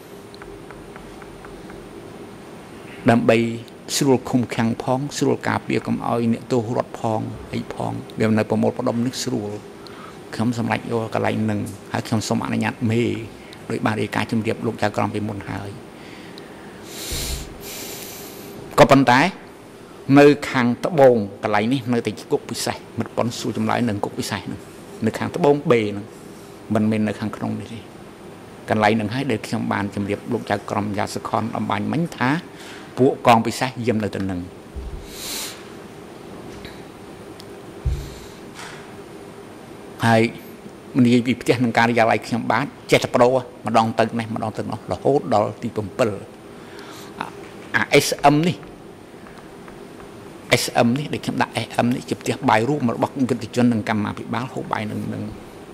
ដើម្បីស្រួលឃុំខាំងផងស្រួលការពារកុំឲ្យអ្នកទោសរត់ផងអីផងវានៅប្រមូលផ្ដុំនេះស្រួលខ្ញុំសម្រេចយកកន្លែងនឹងហើយខ្ញុំសូមអនុញ្ញាតមេដោយបានរាយការណ៍ជំរាបលោកចៅក្រមពីមុនហើយក៏ប៉ុន្តែនៅខាងត្បូងកន្លែងនេះនៅតែគុកពិសេសមិត្តប៉ុនសួរចម្លើយនៅគុកពិសេសហ្នឹងនៅខាងត្បូង B ហ្នឹងមិនមែននៅខាងក្នុងនេះទេកន្លែងហ្នឹងហើយដែលខ្ញុំបានជំរាបលោកចៅក្រមយ៉ាសខនអំបញ្ញមិញថាពួកកងពិសេសយាមនៅទៅនឹងហើយនិយាយពីផ្ទះនឹងការិយាល័យខ្ញុំបាទចេះតែប្ដូរម្ដងទៅនេះម្ដងទៅនោះរហូតដល់ទី7អា S M នេះ S M នេះដែលខ្ញុំដាក់ S M នេះជាផ្ទះបាយរួមរបស់គិតជននិងកម្មាភិបាលហូបបាយនឹងនឹង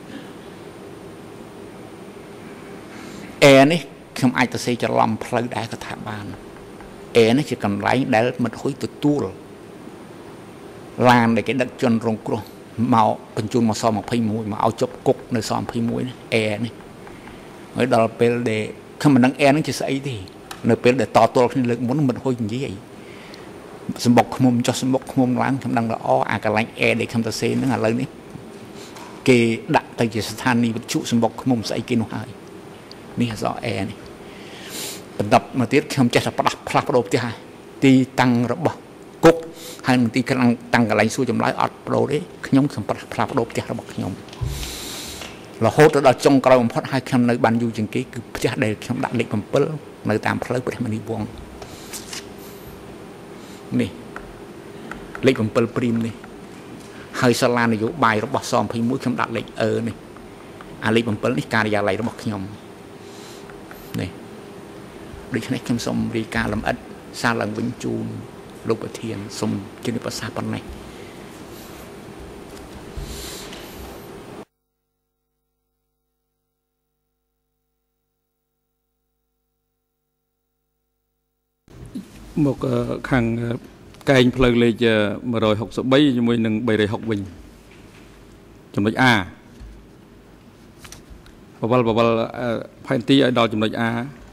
A នេះខ្ញុំអាចទៅសេច្រឡំផ្លូវដែរក៏ថាបាន A នេះជាកន្លែងដែលមិត្តហ៊ុយទទួលឡានដែលគេដឹកជនរងគ្រោះមកបញ្ជូនមកស21មកឲ្យជប់គុកនៅស21នេះ A នេះហើយដល់ពេលដែលខ្ញុំមិនដឹង A នឹងជាស្អីទេនៅពេលដែលតទល់គ្នាលើកមុនមិត្តហ៊ុយនិយាយសម្បុកឃុំចុះសម្បុកឃុំឡើងខ្ញុំដឹងល្អអាកន្លែង A ដែលខ្ញុំទៅសេហ្នឹងឥឡូវនេះគេដាក់ទៅជាស្ថានីយ៍វិទ្យុសម្បុកឃុំស្អីគេនោះហើយនេះអស A នេះបន្តមកទៀតខ្ញុំចេះតែផ្ដាស់ផ្លាស់ប្ដូរផ្ទះហើយទីតាំងរបស់គុកហើយនឹងទីកន្លែងតាំងកន្លែងសួរចម្លើយអត់ប្ដូរទេខ្ញុំខ្ញុំផ្លាស់ផ្លាស់ប្ដូរផ្ទះរបស់ខ្ញុំរហូតទៅដល់ចុងក្រោយបំផុតហើយខ្ញុំនៅបានយូរជាងគេគឺផ្ទះដែលខ្ញុំដាក់លេខ7នៅតាមផ្លូវព្រះមនីវង្សនេះលេខ7ព្រីមនេះហើយសាលានយោបាយរបស់ស21ខ្ញុំដាក់លេខអឺនេះអាលេខ7នេះការិយាល័យរបស់ខ្ញុំនេះដូច្នេះខ្ញុំសូមរាយការណ៍លម្អិតសារឡើងវិញជូនលោកប្រធានសូមជំរាបប្រសាសន៍ប៉ុណ្ណេះមកខាងកែងផ្លូវលេខ163ជាមួយនឹង360វិញចំណុច A បវលបវលផែនទីឲ្យដល់ចំណុច A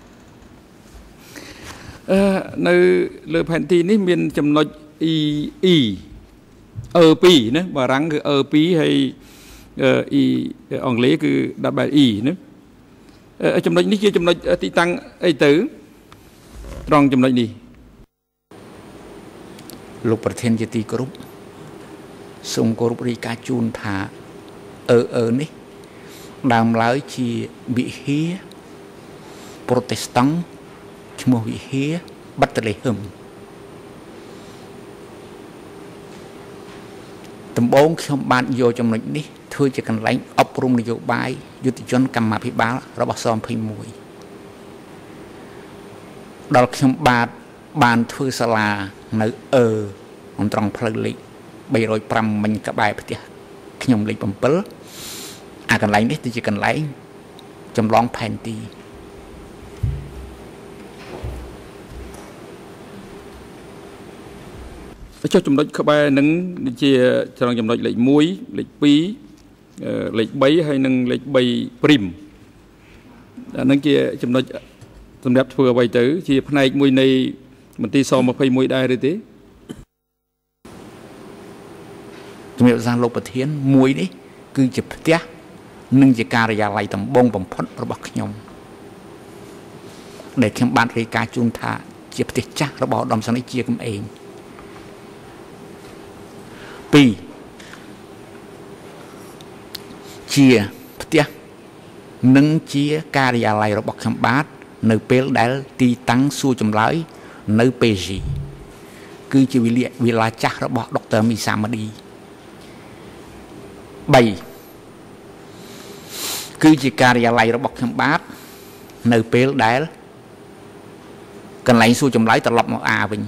អឺនៅលើផែនទីនេះមានចំណុច E E អឺ2ណាបារាំងគឺអឺ2ហើយ E អង់គ្លេសគឺ double E ណាចំណុចនេះជាចំណុចទីតាំងអីទៅត្រង់ចំណុចនេះលោកប្រធានជាទីគោរពសូមគោរពរាយការណ៍ជូនថាអឺអឺនេះដើមឡើយជាវិហារប្រូតេស្តង់ឈ្មោះវិហារបត្តលេហឹមដំបូងខ្ញុំបានយកចំណុចនេះធ្វើជាកន្លែងអប់រំនយោបាយយុទ្ធជនកម្មាភិបាលរបស់ស21ដល់ខ្ញុំបាទបានធ្វើសាលានៅអឺអំត្រង់ផ្លូវលេខ305មិញក្បែរផ្ទះខ្ញុំលេខ7អាកន្លែងនេះគឺជាកន្លែងចម្លងផែនទីចុះចំណុចក្បែរនឹងជាត្រង់ចំណុចលេខ1លេខ2លេខ3ហើយនិងលេខ3ព្រីមអានឹងជាចំណុចសម្រាប់ធ្វើអ្វីទៅជាផ្នែកមួយនៃមន្ទីរស-ยี่สิบเอ็ดដែរឬទេជំរាបសារលោកប្រធានមួយនេះគឺជាផ្ទះនិងជាការិយាល័យដំបងបំផុតរបស់ខ្ញុំដែលខ្ញុំបានរាយការណ៍ជូនថាជាផ្ទះចាស់របស់ឧត្តមសេនីយ៍ជាកំឯងពីរជាផ្ទះនិងជាការិយាល័យរបស់ខ្ញុំបាទនៅពេលដែលទីតាំងសួរចម្លើយនៅពេជីគឺជាវិលាវិឡាចាស់របស់ដុកទ័រមីសាម៉ាឌីបីគឺជាការិយាល័យរបស់ខ្ញុំបាទនៅពេលដែលកន្លែងសួរចម្លើយត្រឡប់មកអាវិញ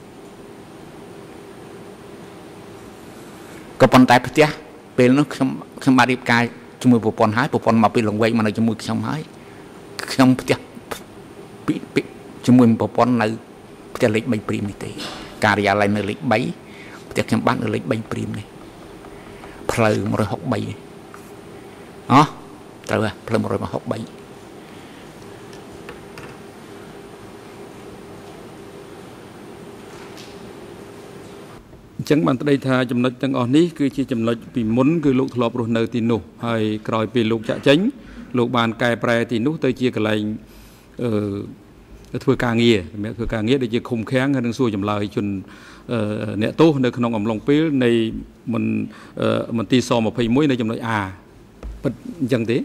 ក៏ប៉ុន្តែផ្ទះពេលនោះខ្ញុំខ្ញុំបានរៀបការជាមួយប្រពន្ធហើយប្រពន្ធមកពីលង្វែកមកនៅជាមួយខ្ញុំហើយខ្ញុំផ្ទះពីជាមួយប្រពន្ធនៅផ្ទះលេខបីព្រីមនេះទេការិយាល័យនៅលេខបីផ្ទះខ្ញុំបាននៅលេខបីព្រីមនេះផ្លូវmột trăm sáu mươi baអូត្រូវហ៎ផ្លូវmột trăm sáu mươi ba ចឹងបានប្តីថាចំណុចទាំងអស់នេះគឺជាចំណុចពីមុនគឺលោកធ្លាប់រស់នៅទីនោះហើយក្រោយពេលលោកចាក់ចេញលោកបានកែប្រែទីនោះទៅជាកន្លែងអឺធ្វើការងារសម្រាប់ធ្វើការងារដូចជាឃុំឃាំងហើយនឹងសួរចម្លើយជនអ្នកទោសនៅក្នុងអំឡុងពេលនៃមិនមន្ទីរស-ยี่สิบเอ็ดនៅចំណុច A ពិតអញ្ចឹងទេ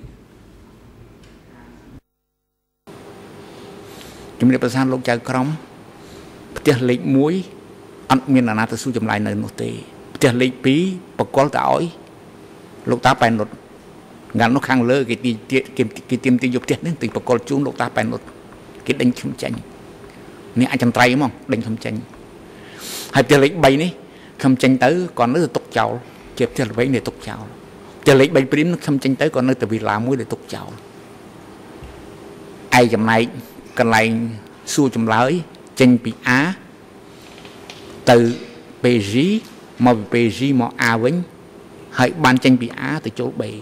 ជំរាបប្រសាលោកចៅក្រមផ្ទះលេខមួយអត់មានអាណាទៅសួរចម្លើយនៅនោះទេផ្ទះលេខពីរបកលទៅឲ្យលោកតាប៉ែននុតងាត់នោះខាងលើគេទីគេគេទៀមទីយកផ្ទះនេះទីបកលជូនលោកតាប៉ែននុតគេដេញខ្ញុំចាញ់នេះអាចន្ត្រៃហ្មងដេញខ្ញុំចាញ់ហើយផ្ទះលេខបីនេះខ្ញុំចាញ់ទៅcònនៅទុកចោលជាផ្ទះល្វែងនេះទុកចោលផ្ទះលេខបីព្រីមខ្ញុំចាញ់ទៅcònនៅតែវិឡាមួយដែលទុកចោលឯចំណែកកន្លែងសួរចម្លើយចេញពី A ទៅ ពេជី មកពី ពេជី មក A វិញហើយបានចេញពី A ទៅចូល B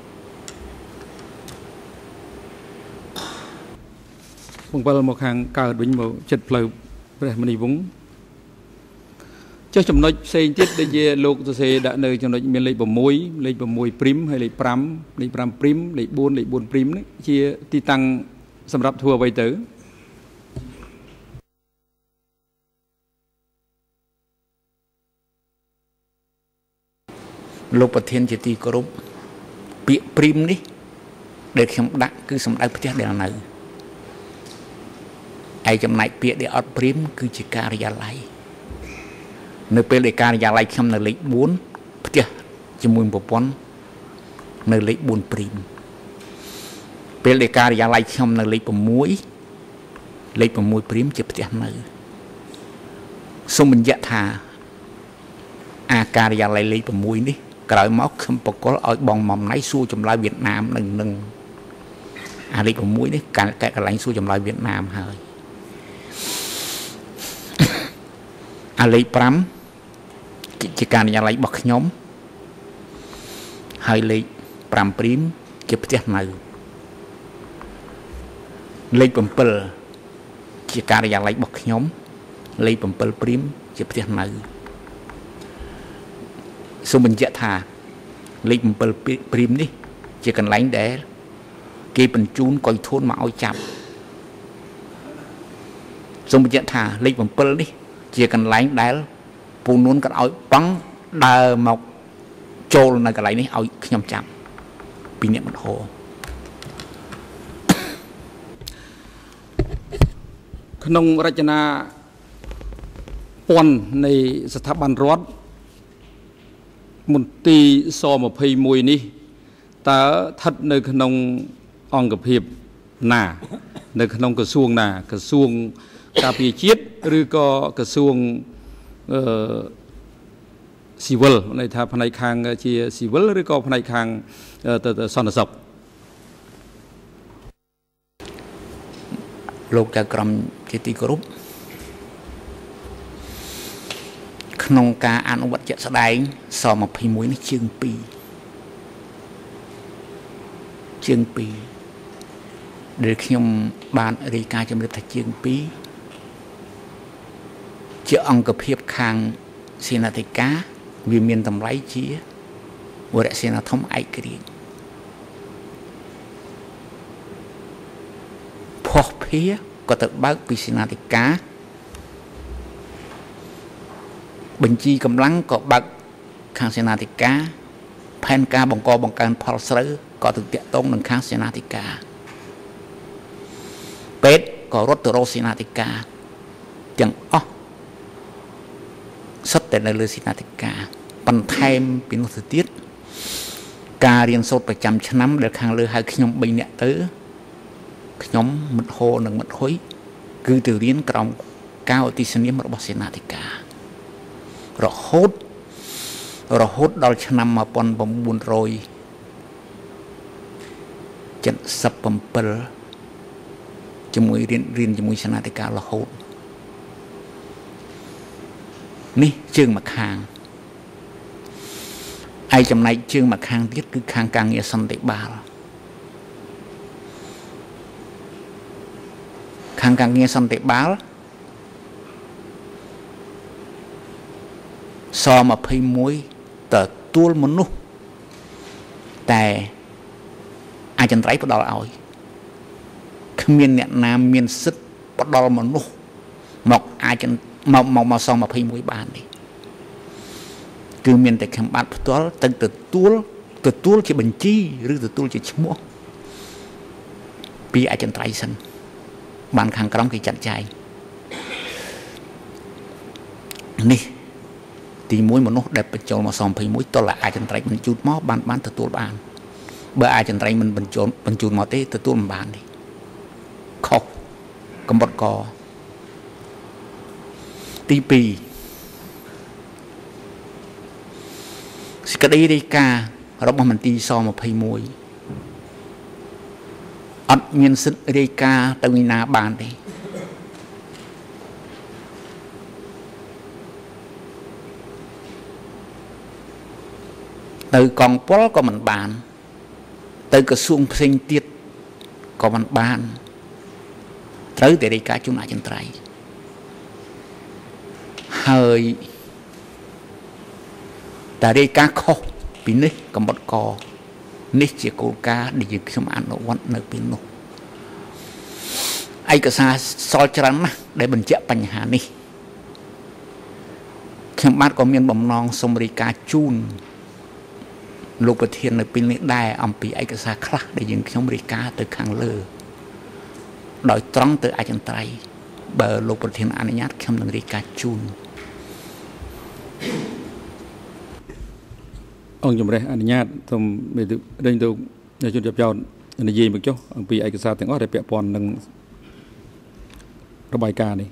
បងវិលមកខាងកើតវិញមកចិត្តផ្លូវព្រះមនីវង្សចុះចំណុចផ្សេងទៀតដូចជាលោកសរសេរដាក់នៅចំណុចមានលេខsáuលេខsáuព្រីមហើយលេខ5លេខ5ព្រីមលេខ4លេខ4ព្រីមនេះជាទីតាំងសម្រាប់ធ្វើអ្វីទៅលោកប្រធានជាទីគោរពពាក្យព្រីមនេះដែលខ្ញុំដាក់គឺសំដៅផ្ទះដែលនៅឯចំណែកពាក្យដែលអត់ព្រីមគឺជាការិយាល័យនៅពេលដែលការិយាល័យខ្ញុំនៅលេខbốnផ្ទះជាមួយប្រពន្ធនៅលេខbốnព្រីមពេលដែលការិយាល័យខ្ញុំនៅលេខ6លេខ6ព្រីមជាផ្ទះនៅសូមបញ្ជាក់ថាអាការិយាល័យលេខ6នេះក្រោយមកខ្ញុំបកលឲ្យបងមុំណៃសួរចម្លើយវៀតណាមនឹងនឹងអាលេខ6នេះកកន្លែងសួរចម្លើយវៀតណាមហើយអាលេខ5ជាការិយាល័យរបស់ខ្ញុំហើយលេខ5ព្រីមជាផ្ទះនៅលេខ7ជាការិយាល័យរបស់ខ្ញុំលេខ7ព្រីមជាផ្ទះនៅសូមបញ្ជាក់ថាលេខ7ព្រីមនេះជាកន្លែងដែលគេបញ្ជូនកុយធូនមកឲ្យចាប់សូមបញ្ជាក់ថាលេខ7នេះជាកន្លែងដែលពូនួនក៏ឲ្យប៉ង់ដើរមកចូលនៅកន្លែងនេះឲ្យខ្ញុំចាប់ពីអ្នកមន្តហោក្នុងរចនាពន្ធនៃស្ថាប័នរដ្ឋមន្ទីរស-ยี่สิบเอ็ดនេះតើស្ថិតនៅក្នុងអង្គភាពណានៅក្នុងក្រសួងណាក្រសួងការពារជាតិឬក៏ក្រសួងអឺស៊ីវិលន័យថាផ្នែកខាងជាស៊ីវិលឬក៏ផ្នែកខាងទៅសន្តិសុខលោកចៅក្រមជាទីគោរពក្នុងការអនុវត្តជាក់ស្ដែងស-ยี่สิบเอ็ดនេះជាង2ជាង2 để khi ông ban rì ca chấm được thạch chương pí chưa ông cập hiệp khang xin là thầy cá vì miền tầm lấy chia vừa đã xin là thống ai cái điện phổ phía có tự bác vì xin là thầy cá bình chi cầm lắng có bác khang xin là thầy cá phèn ca bằng co bằng can phò sơ có thực tiện tông nâng khang xin là thầy cá Pet có rốt từ rô sinatica chẳng ó sắp tới là lời sinatica bằng thêm biến một tiết ca riêng sốt phải chăm chân nắm được hàng lời hai khi nhóm bình nhẹ tới nhóm một hồ nâng một hối cứ từ riêng trong cao tí sinh niêm một sinatica rồi hốt rồi hốt đo chân nắm mà bọn bóng buồn rồi chẳng sắp bầm bờ cho mùi riêng riêng cho mùi sanatica là hốt ní chương mặt hàng ai trong này chương mặt hàng tiết cứ khang càng nghe sân tệ ba khang càng nghe sân tệ ba so mà phây muối tờ tuôn một nútแต่ai chẳng thấy bắt đầu ỏi miền nhẹ nam miền sức bắt đầu mà nô mọc ai chân mọc mọc mọc xong mà phê mũi bàn đi cứ miền tây khăm bát toán từ từ tuôn từ tuôn chỉ bình chi rồi từ tuôn chỉ mua pi ai chân trái sân bàn khang còng cái chặt chạy nè thì mũi mà nô đẹp bên chỗ mà xong phê mũi to là ai chân trái mình chút mó bàn bàn từ tuôn bàn bữa ai chân trái mình bên chỗ bên chút mó tê từ tuôn bàn đi khóc cầm bọt cò tí pì cái đi đi ca đó mà mình ti so mà phây môi ắt miên sức đi ca tao đi na bàn đi từ còn bó có mình bàn từ cái xuông sinh tiết có mình bàn tới để đi cá chúng ta chân trái hơi ta đi cá khô bị nít còn một cò nít chỉ cô cá đi dựng không ăn nó quấn nơi bên nó ai cả xa so chắn để bình chợ bành hà đi không bắt có miền bầm non sông đi cá chun lục bờ thiên nơi bên này đai ông bị ai cả xa khác để dựng không đi cá từ khang lơ đòi trắng từ ai chân tay bờ lục bờ thiên anh nhát không được đi cá chun ông chồng đây anh nhát thầm về từ đây tôi nhà chuyên chập chào là gì một chút ông bị ai cái sao tiếng ó để bẹp bòn nâng bài ca này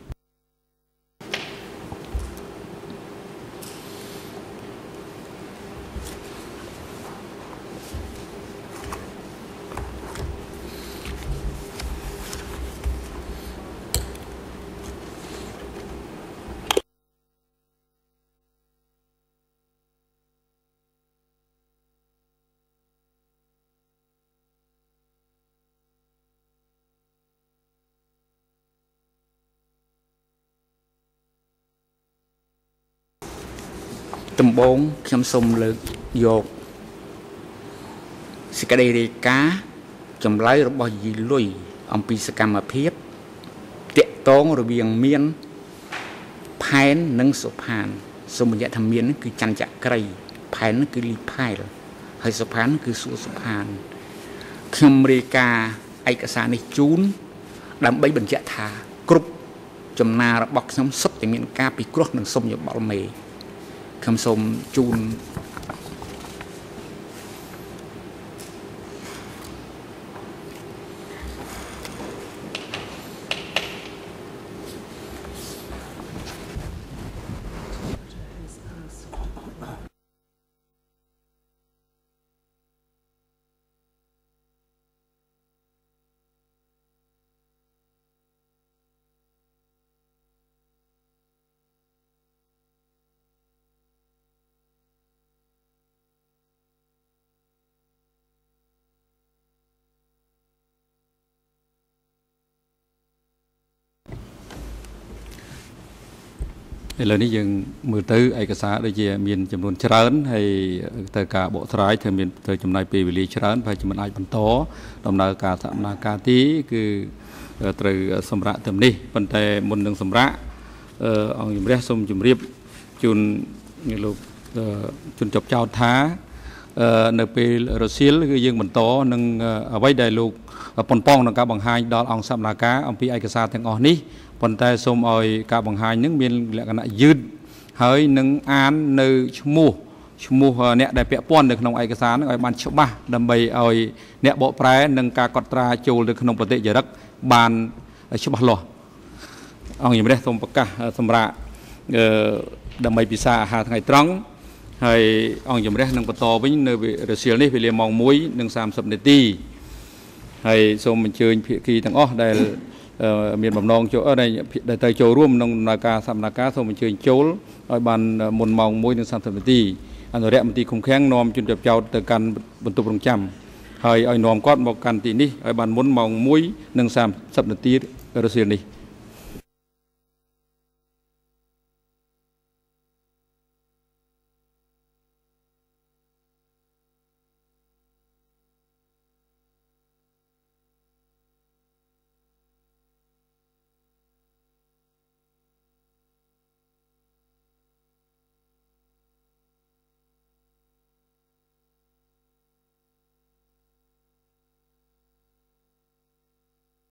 tầm bốn trong sông lực dột sẽ cái đây đi cá trong lấy bao gì lùi ông pi sẽ cầm ở phía tiện tốn rồi biển miên phèn nâng số phàn số một dạng thầm miên cứ chăn chặt cây phèn cứ li phai rồi hơi số phàn cứ số số phàn trong America ai cả xa này chún đâm bấy bình chặt thà cướp trong na bọc sống sấp thì miền ca bị cướp nâng sông nhập bảo mề không sông chun ឥឡូវនេះយើងមើលទៅឯកសារដូចជាមានចំនួនច្រើនហើយទៅការបកស្រាយធ្វើមានទៅចំណាយពេលវេលាច្រើនប្រហែលជាមិនអាចបន្តដំណើរការសកម្មភាពទីគឺត្រូវសម្រាប់ទៅនេះប៉ុន្តែមុននឹងសម្រាប់អង្គជំរះសូមជម្រាបជូនលោកជូនចប់ចោតថានៅពេលរសៀលគឺយើងបន្តនឹងអ្វីដែលលោកប៉ុនប៉ងក្នុងការបង្ហាញដល់អង្គសមាការអំពីឯកសារទាំងអស់នេះប៉ុន្តែសូមឲ្យការបង្ហាញនឹងមានលក្ខណៈយឺតហើយនឹងអាននៅឈ្មោះឈ្មោះអ្នកដែលពាក់ព័ន្ធនៅក្នុងឯកសារនឹងឲ្យបានច្បាស់ដើម្បីឲ្យអ្នកបកប្រែនិងការកត់ត្រាចូលទៅក្នុងប្រតិចរិកបានច្បាស់លាស់អង្គជំរះសូមប្រកាសសម្រាប់ដើម្បីពិសាអាហារថ្ងៃត្រង់ហើយអង្គជំរះនឹងបន្តវិញនៅរសៀលនេះវេលាម៉ោងមួយនិងសាមសិបនាទីហើយសូមអញ្ជើញភាគីទាំងអស់ដែលមានបំណងចូលដែលទៅចូលរួមក្នុងដំណើរការសកម្មភាពសូមអញ្ជើញចូលឲ្យបានមុនម៉ោងមួយនិងសាមសិបនាទីអនុរិយមន្ត្រីឃុំឃាំងនាំជនជាប់ចោតទៅកាន់បន្ទប់រងចាំហើយឲ្យនាំគាត់មកកាន់ទីនេះឲ្យបានមុនម៉ោងមួយនិងសាមសិបនាទីរសៀលនេះ